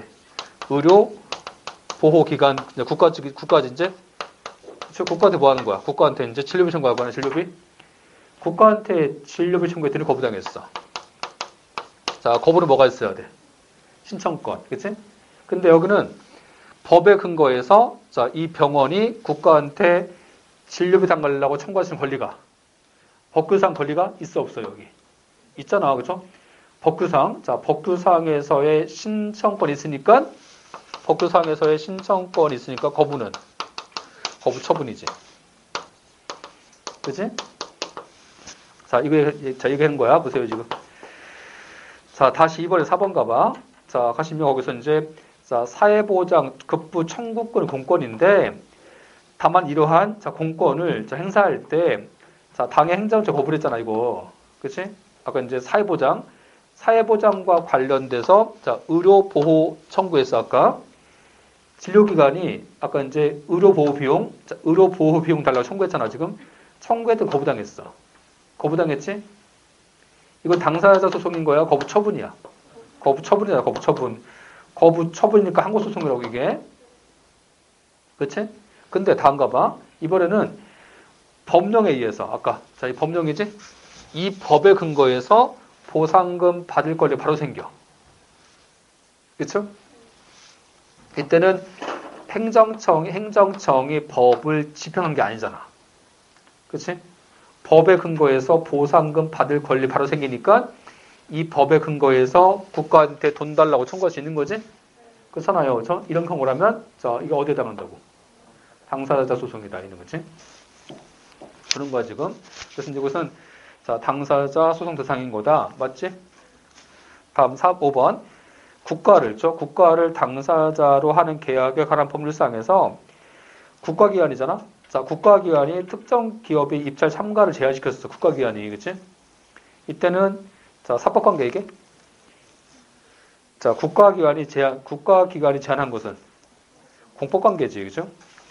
A: 의료보호기관, 국가, 국가지, 이제? 국가한테 뭐 하는 거야? 국가한테 이제 진료비 청구하고 하는 진료비? 국가한테 진료비 청구했더니 거부당했어. 자, 거부는 뭐가 있어야 돼? 신청권. 그치? 근데 여기는 법에 근거해서, 자, 이 병원이 국가한테 진료비 당하려고 청구할 수 있는 권리가, 법규상 권리가 있어, 없어, 여기? 있잖아, 그쵸? 법규상, 자, 법규상에서의 신청권이 있으니까, 법규상에서의 신청권이 있으니까 거부는, 거부 처분이지. 그치? 자, 이거, 자, 이거 하는 거야. 보세요, 지금. 자, 다시 이번에 사 번 가봐. 자, 가시면 거기서 이제, 자, 사회보장 급부 청구권 공권인데, 다만 이러한, 자, 공권을, 자, 행사할 때, 자, 당의 행정처 거부를 했잖아, 이거. 그치? 아까 이제 사회보장, 사회보장과 관련돼서, 자, 의료보호 청구했어, 아까. 진료기관이, 아까 이제 의료보호비용, 자, 의료보호비용 달라고 청구했잖아, 지금. 청구했더니 거부당했어. 거부당했지? 이건 당사자 소송인 거야? 거부 처분이야? 거부 처분이야, 거부 처분. 거부 처분이니까 항고 소송이라고, 이게. 그치? 근데 다음 가봐. 이번에는 법령에 의해서, 아까, 자, 이 법령이지? 이 법에 근거해서 보상금 받을 권리 바로 생겨. 그쵸? 이때는 행정청이, 행정청이 법을 집행한 게 아니잖아. 그치? 법에 근거해서 보상금 받을 권리 바로 생기니까 이 법에 근거해서 국가한테 돈 달라고 청구할 수 있는 거지? 그렇잖아요. 그렇죠? 이런 경우라면, 자, 이거 어디에 당한다고? 당사자 소송이다. 이런 거지? 그런 거야, 지금. 그래서 이것은, 자, 당사자 소송 대상인 거다. 맞지? 다음 사, 오 번. 국가를, 죠 국가를 당사자로 하는 계약에 관한 법률상에서 국가기관이잖아? 자, 국가기관이 특정 기업의 입찰 참가를 제한시켰어. 국가기관이. 그치? 이때는, 자, 사법관계 이게? 자, 국가기관이 제한, 국가기관이 제한한 것은 공법관계지. 그죠?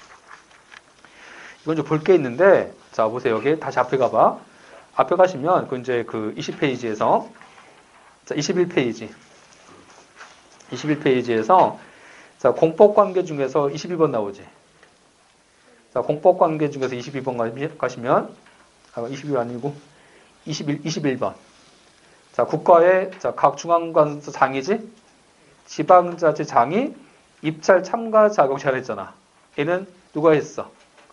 A: 이건 좀 볼 게 있는데, 자, 보세요. 여기 다시 앞에 가봐. 앞에 가시면, 그 이제 그 이십 페이지에서, 자, 이십일 페이지. 이십일 페이지에서, 자, 공법관계 중에서 이십일 번 나오지. 자, 공법관계 중에서 이십이 번 가시면, 아, 이십이 번 아니고, 이십일, 이십일 번. 자, 국가의, 자, 각 중앙관서 장이지? 지방자치 장이 입찰 참가 자격 제한했잖아. 얘는 누가 했어?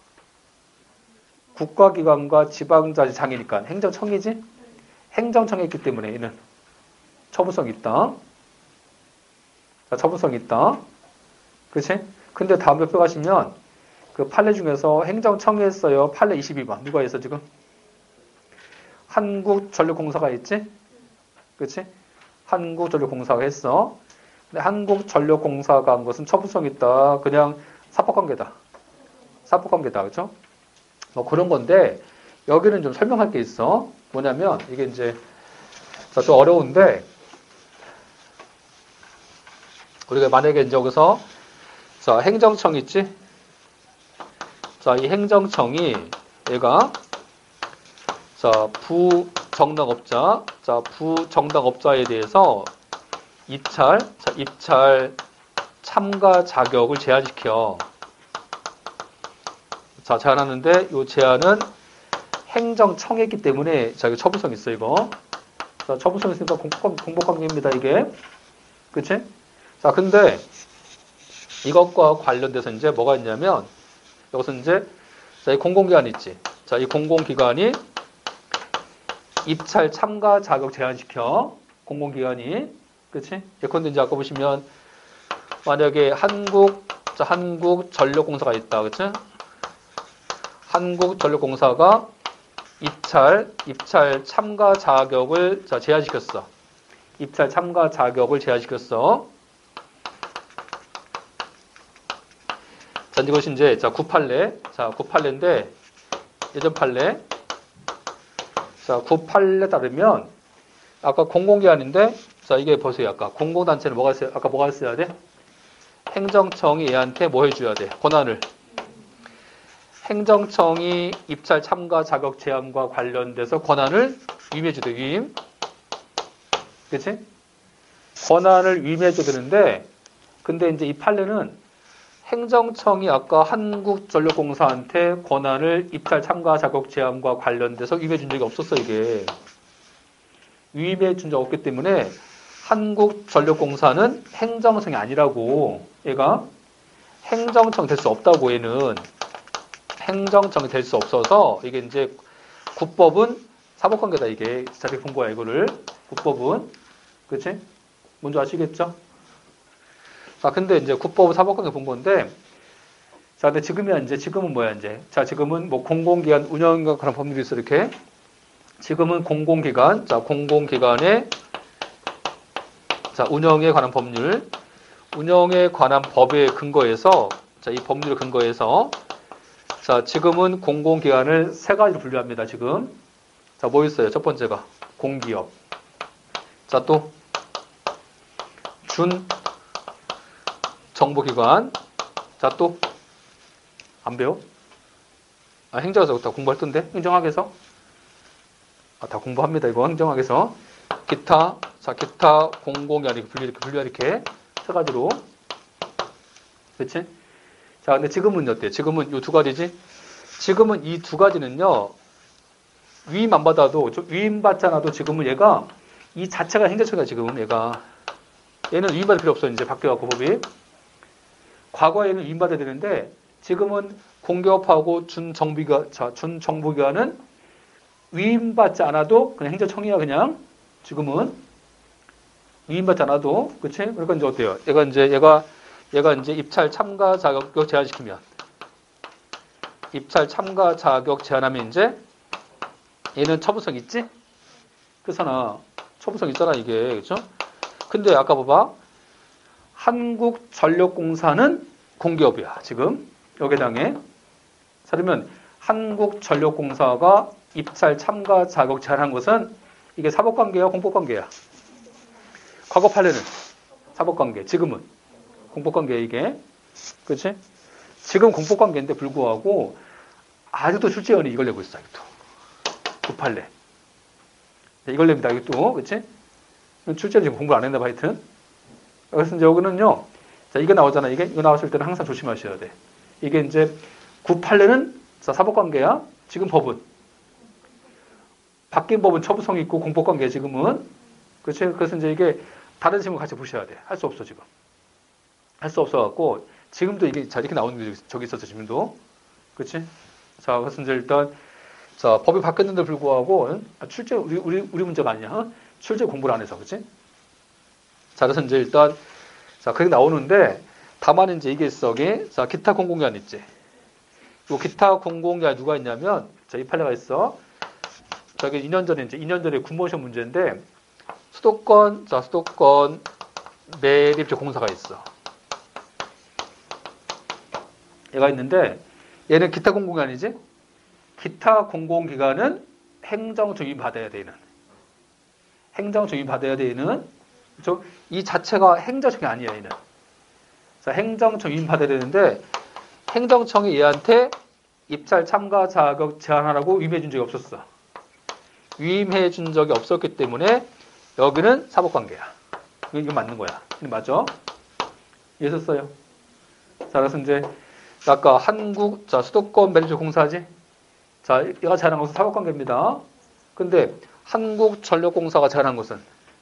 A: 국가기관과 지방자치 장이니까 행정청이지? 행정청이 있기 때문에 얘는 처분성 있다. 자, 처분성 있다. 그치? 근데 다음 옆에 가시면 그 판례 중에서 행정청이 했어요. 판례 이십이 번. 누가 했어, 지금? 한국전력공사가 했지? 그치? 한국전력공사가 했어. 근데 한국전력공사가 한 것은 처분성 있다. 그냥 사법관계다. 사법관계다. 그쵸? 뭐 그런 건데, 여기는 좀 설명할 게 있어. 뭐냐면, 이게 이제, 자, 좀 어려운데, 우리가 만약에 이제 여기서, 자, 행정청 있지? 자, 이 행정청이, 얘가, 자, 부정당업자, 자, 부정당업자에 대해서 입찰, 자, 입찰 참가 자격을 제한시켜. 자, 제한하는데, 이 제한은 행정청에 있기 때문에, 자, 이거 처분성 있어, 이거. 자, 처분성 있으니까 공법, 공법관계입니다, 이게. 그치? 자, 근데, 이것과 관련돼서 이제 뭐가 있냐면, 여기서 이제, 자, 이 공공기관 있지. 자, 이 공공기관이 입찰 참가 자격 제한시켜. 공공기관이. 그치? 예컨대 이제 아까 보시면, 만약에 한국, 자, 한국전력공사가 있다. 그치? 한국전력공사가 입찰, 입찰 참가 자격을 자, 제한시켰어. 입찰 참가 자격을 제한시켰어. 자, 이것이 이제, 자, 구판례. 자, 구판례인데, 예전 판례. 자, 구판례 따르면, 아까 공공기관인데, 자, 이게 보세요. 아까 공공단체는 뭐가 있어요? 아까 뭐가 있어야 돼? 행정청이 얘한테 뭐 해줘야 돼? 권한을. 행정청이 입찰 참가 자격 제한과 관련돼서 권한을 위임해줘야 돼, 위임. 그치? 권한을 위임해줘야 되는데, 근데 이제 이 판례는 행정청이 아까 한국전력공사한테 권한을 입찰 참가 자격 제한과 관련돼서 위임해 준 적이 없었어, 이게. 위임해 준 적 없기 때문에 한국전력공사는 행정청이 아니라고. 얘가 행정청이 될 수 없다고, 얘는. 행정청이 될 수 없어서 이게 이제 국법은 사법관계다, 이게. 자세히 본 거야, 이거를. 국법은. 그치? 뭔지 아시겠죠? 자, 근데 이제 국법은 사법관계 본 건데, 자, 근데 지금이야, 이제, 지금은 뭐야, 이제. 자, 지금은 뭐 공공기관 운영과 그런 법률이 있어, 이렇게. 지금은 공공기관, 자, 공공기관의, 자, 운영에 관한 법률, 운영에 관한 법에 근거해서, 자, 이 법률에 근거해서, 자, 지금은 공공기관을 세 가지로 분류합니다, 지금. 자, 뭐 있어요? 첫 번째가 공기업. 자, 또, 준, 정보기관. 자, 또, 안 배워? 아, 행정에서 다 공부할 텐데? 행정학에서? 아, 다 공부합니다, 이거. 행정학에서. 기타, 자, 기타, 공공기관, 이렇게 분류, 이렇게 분류, 이렇게. 세 가지로. 그치? 자, 근데 지금은 어때요? 지금은 이 두 가지지? 지금은 이 두 가지는요, 위임 안 받아도, 좀 위임 받지 않아도 지금은 얘가, 이 자체가 행정처가 지금 얘가. 얘는 위임 받을 필요 없어, 이제 바뀌어갖고 법이. 과거에는 위임받아야 되는데 지금은 공기업하고 준정부기관, 자, 준정부기관은 위임받지 않아도 그냥 행정청이야, 그냥. 지금은 위임받지 않아도, 그치? 그러니까 이제 어때요? 얘가 이제 얘가 얘가 이제 입찰 참가 자격 제한시키면, 입찰 참가 자격 제한하면 이제 얘는 처분성 있지? 그래서나 처분성 있잖아, 이게. 그죠? 근데 아까 봐봐. 한국전력공사는 공기업이야, 지금. 여기 해당해. 자, 그러면 한국전력공사가 입찰 참가 자격 제한한 것은 이게 사법관계야, 공법관계야? 과거 판례는 사법관계, 지금은 공법관계야, 이게. 그렇지? 지금 공법관계인데 불구하고 아직도 출제원이 이걸 내고 있어, 아직도. 그 판례. 이걸 냅니다, 아직도. 그렇지? 출제는 지금 공부를 안 했나 봐, 하여튼. 그래서 이제 여기는요, 자, 이거 나오잖아, 이게. 이거 나왔을 때는 항상 조심하셔야 돼. 이게 이제 구판례는 자, 사법관계야. 지금 법은. 바뀐 법은 처분성이 있고 공법관계야, 지금은. 그렇지? 그래서 이제 이게 다른 질문 같이 보셔야 돼. 할 수 없어, 지금. 할 수 없어갖고, 지금도 이게 자, 이렇게 나오는 게 저기 있었어, 지금도. 그렇지? 자, 그래서 이제 일단, 자, 법이 바뀌었는데 불구하고, 출제, 우리, 우리, 우리 문제가 아니야. 출제 공부를 안 해서, 그렇지? 자, 그래서 이제 일단, 자, 그게 나오는데, 다만 이제 이게 있어, 이게. 자, 기타 공공기관 있지. 요 기타 공공기관이 누가 있냐면, 자, 이 판례가 있어. 저기 이 년 전에, 이제 이 년 전에 군무원 시험 문제인데, 수도권, 자, 수도권 매립제 공사가 있어. 얘가 있는데, 얘는 기타 공공기관이지? 기타 공공기관은 행정 중임 받아야 되는. 행정 중임 받아야 되는. 그렇죠? 이 자체가 행정청이 아니야, 얘는. 자, 행정청 위임 받아야 되는데, 행정청이 얘한테 입찰 참가 자격 제한하라고 위임해 준 적이 없었어. 위임해 준 적이 없었기 때문에 여기는 사법관계야. 이거 맞는 거야. 맞죠? 이해했어요? 자, 그래서 이제 아까 한국 자 수도권 매립제 공사지. 자, 얘가 제안한 것은 사법관계입니다. 근데 한국전력공사가 제안한 것은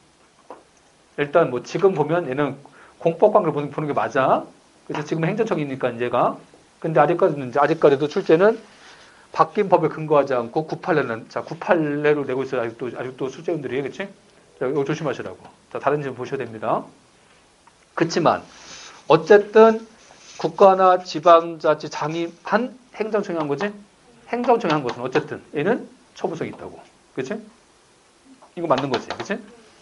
A: 일단 뭐 지금 보면 얘는 공법관계를 보는, 보는 게 맞아. 그래서 지금 행정청이니까 얘가. 근데 아직까지는 이제 아직까지도 출제는 바뀐 법에 근거하지 않고 구십팔 례는 자 구십팔 례로 내고 있어요. 아직도 아직도 출제원들이 그렇지? 자, 이거 조심하시라고. 자, 다른 점 보셔야 됩니다. 그렇지만 어쨌든 국가나 지방자치 장입한 행정청이 한 거지. 행정청이 한 것은 어쨌든 얘는 처분성이 있다고. 그렇지? 이거 맞는 거지. 그렇지?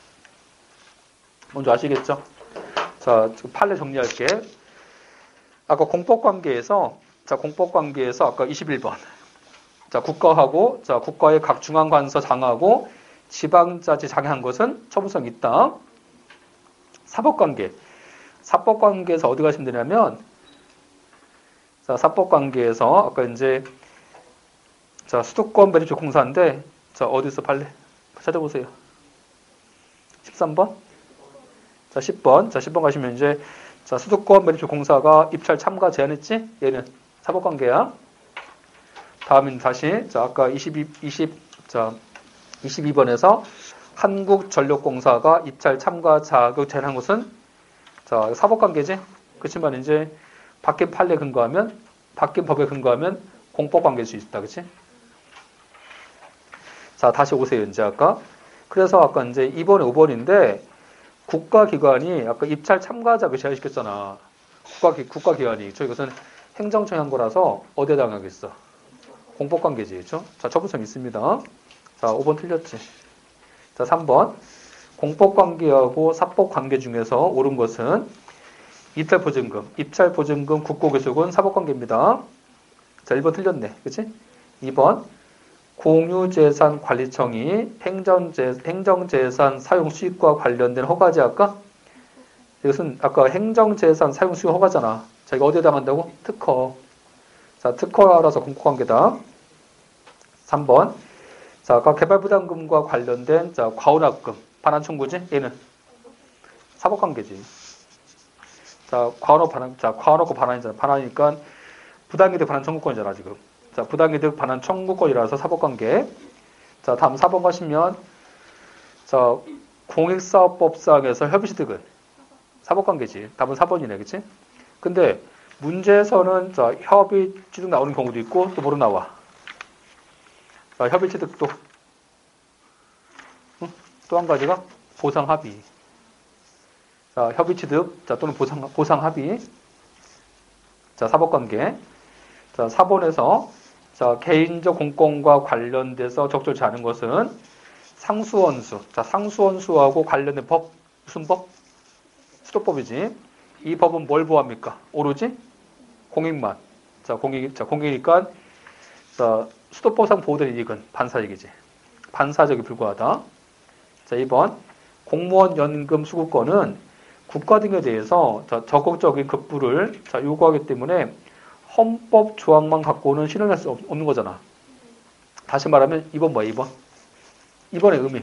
A: 먼저 아시겠죠? 자, 판례 정리할게. 아까 공법관계에서 자, 공법관계에서 아까 이십일 번. 자, 국가하고 자, 국가의 각 중앙관서 장하고 지방자치 장한 것은 처분성이 있다. 사법관계. 사법관계에서 어디 가시면 되냐면 자, 사법관계에서 아까 이제 자, 수도권 매립제 공사인데 자, 어디서 판례? 찾아보세요. 십삼 번. 자, 십 번. 자, 십 번 가시면 이제 자, 수도권 매립제 공사가 입찰 참가 제한했지? 얘는 사법관계야. 다음은 다시 자, 아까 이십이, 이십, 자, 이십이 번에서 한국전력공사가 입찰 참가 자격 제한한 것은 자, 사법관계지? 그렇지만 이제 바뀐 판례 근거하면 바뀐 법에 근거하면 공법관계일 수 있다. 그렇지? 자, 다시 오세요. 이제 아까 그래서 아까 이제 이 번에 오 번인데 국가기관이 아까 입찰 참가자를 제한시켰잖아. 국가기, 국가기관이. 저 이것은 행정청이 한 거라서 어디에 당하겠어? 공법관계지. 그렇죠? 자, 처분성 있습니다. 자, 오 번 틀렸지. 자, 삼 번. 공법관계하고 사법관계 중에서 옳은 것은 입찰보증금. 입찰보증금 국고교속은 사법관계입니다. 자, 일 번 틀렸네. 그치? 이 번. 공유재산관리청이 행정재, 행정재산 사용 수익과 관련된 허가지 아까? 이것은 아까 행정재산 사용 수익 허가잖아. 자, 이거 어디에 당한다고? 특허. 자, 특허라서 공법관계다. 삼 번. 자, 아까 개발부담금과 관련된 자, 과운납금, 반환 청구지? 얘는 사법관계지. 자, 과운업 반환, 자, 과운업과 반환이잖아. 반환이니까 부당이득 반환 청구권이잖아, 지금. 자, 부당이득 반환 청구권이라서 사법관계. 자, 다음 사 번 가시면 자, 공익사업법상에서 협의취득은 사법관계지. 답은 사 번이네, 그치? 근데 문제에서는 자, 협의취득 나오는 경우도 있고 또 뭐로 나와? 자, 협의취득 또 응? 또 한 가지가 보상합의. 자, 협의취득 자, 또는 보상, 보상합의. 자, 사법관계. 자, 사 번에서 자, 개인적 공권과 관련돼서 적절치 않은 것은 상수원수. 자, 상수원수하고 관련된 법, 무슨 법? 수도법이지. 이 법은 뭘 보호합니까? 오로지 공익만. 자, 공익, 자, 공익이니까 자, 수도법상 보호된 이익은 반사이익이지. 반사적이 불과하다. 자, 이 번. 공무원 연금 수급권은 국가 등에 대해서 자, 적극적인 급부를 자, 요구하기 때문에 헌법 조항만 갖고는 실현할 수 없는 거잖아. 다시 말하면 이 번 뭐야? 이 번? 이 번의 의미.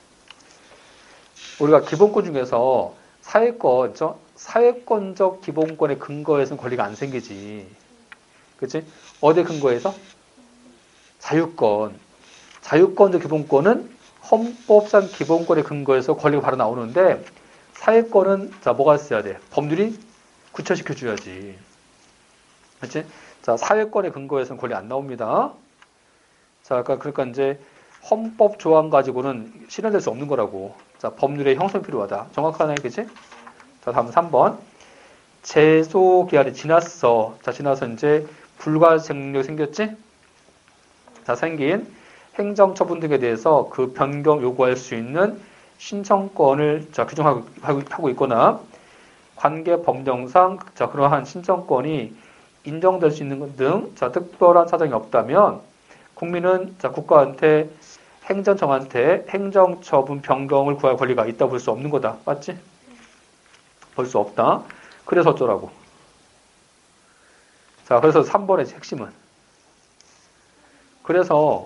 A: 우리가 기본권 중에서 사회권, 저 사회권적 기본권의 근거에서는 권리가 안 생기지. 그치? 어디에 근거해서? 자유권. 자유권적 기본권은 헌법상 기본권의 근거에서 권리가 바로 나오는데 사회권은 자 뭐가 있어야 돼? 법률이 구체시켜줘야지. 그렇지? 자, 사회권의 근거에서는 권리 안 나옵니다. 자, 아까 그러니까 이제 헌법 조항 가지고는 실현될 수 없는 거라고. 자, 법률의 형성이 필요하다. 정확하네, 그치? 자, 다음 삼 번. 제소 기한이 지났어. 자, 지나서 이제 불가증력이 생겼지? 자, 생긴 행정처분 등에 대해서 그 변경 요구할 수 있는 신청권을 자, 규정하고 하고 있거나 관계 법령상 자, 그러한 신청권이 인정될 수 있는 것 등 자, 특별한 사정이 없다면 국민은 자, 국가한테 행정청한테 행정처분 변경을 구할 권리가 있다 볼 수 없는 거다. 맞지? 볼 수 없다. 그래서 어쩌라고? 자, 그래서 삼 번의 핵심은 그래서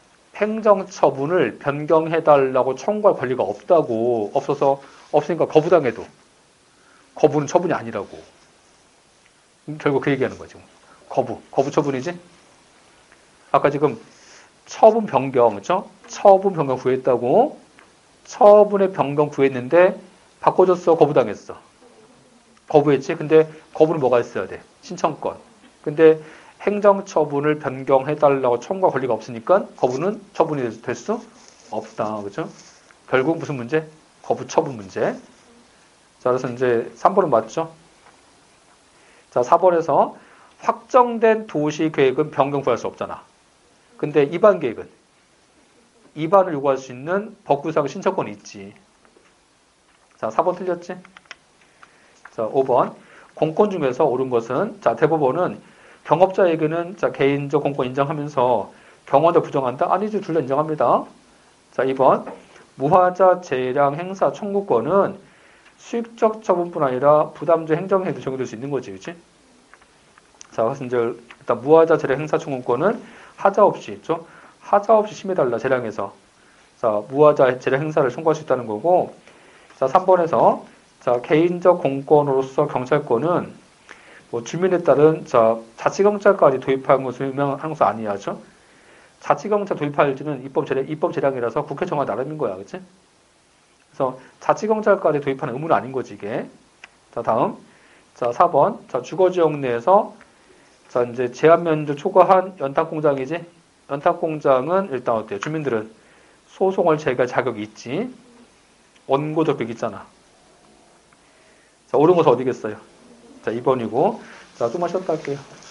A: 행정처분을 변경해달라고 청구할 권리가 없다고 없어서 없으니까 거부당해도 거부는 처분이 아니라고 결국 그 얘기하는 거죠. 거부, 거부 처분이지? 아까 지금 처분 변경, 그렇죠? 처분 변경 구했다고 처분의 변경 구했는데 바꿔줬어, 거부당했어. 거부했지? 근데 거부는 뭐가 있어야 돼? 신청권. 근데 행정처분을 변경해달라고 청구할 권리가 없으니까 거부는 처분이 될 수 없다. 그렇죠? 결국 무슨 문제? 거부 처분 문제. 자, 그래서 이제 삼 번은 맞죠? 자, 사 번에서 확정된 도시 계획은 변경 구할 수 없잖아. 근데 입안 계획은 입안을 요구할 수 있는 법규상 신청권이 있지. 자, 사 번 틀렸지? 자, 오 번. 공권 중에서 옳은 것은 자, 대법원은 경업자에게는 자, 개인적 공권 인정하면서 경원자 부정한다? 아니지, 둘 다 인정합니다. 자, 이 번. 무화자 재량 행사 청구권은 수익적 처분뿐 아니라 부담적 행정행위도 적용될 수 있는 거지, 그렇지? 자, 그래서 이제 일단 무화자 재량 행사 청구권은 하자 없이 있죠. 하자 없이 심해달라 재량에서. 자, 무화자 재량 행사를 청구할 수 있다는 거고. 자, 삼 번에서 자, 개인적 공권으로서 경찰권은 뭐 주민에 따른 자, 자치경찰까지 도입한 것을 유명한 것은 아니야죠. 자치경찰 도입할지는 입법 재량, 입법 재량이라서 국회 정하 나름인 거야, 그렇지? 그래서 자치경찰까지 도입하는 의무는 아닌 거지, 이게. 자, 다음. 자, 사 번. 자, 주거지역 내에서 자, 이제 제한면적 초과한 연탄공장이지? 연탄공장은 일단 어때요? 주민들은 소송을 제기할 자격이 있지. 원고 적격 있잖아. 자, 옳은 것은 어디겠어요? 자, 이 번이고. 자, 좀만 쉬었다 할게요.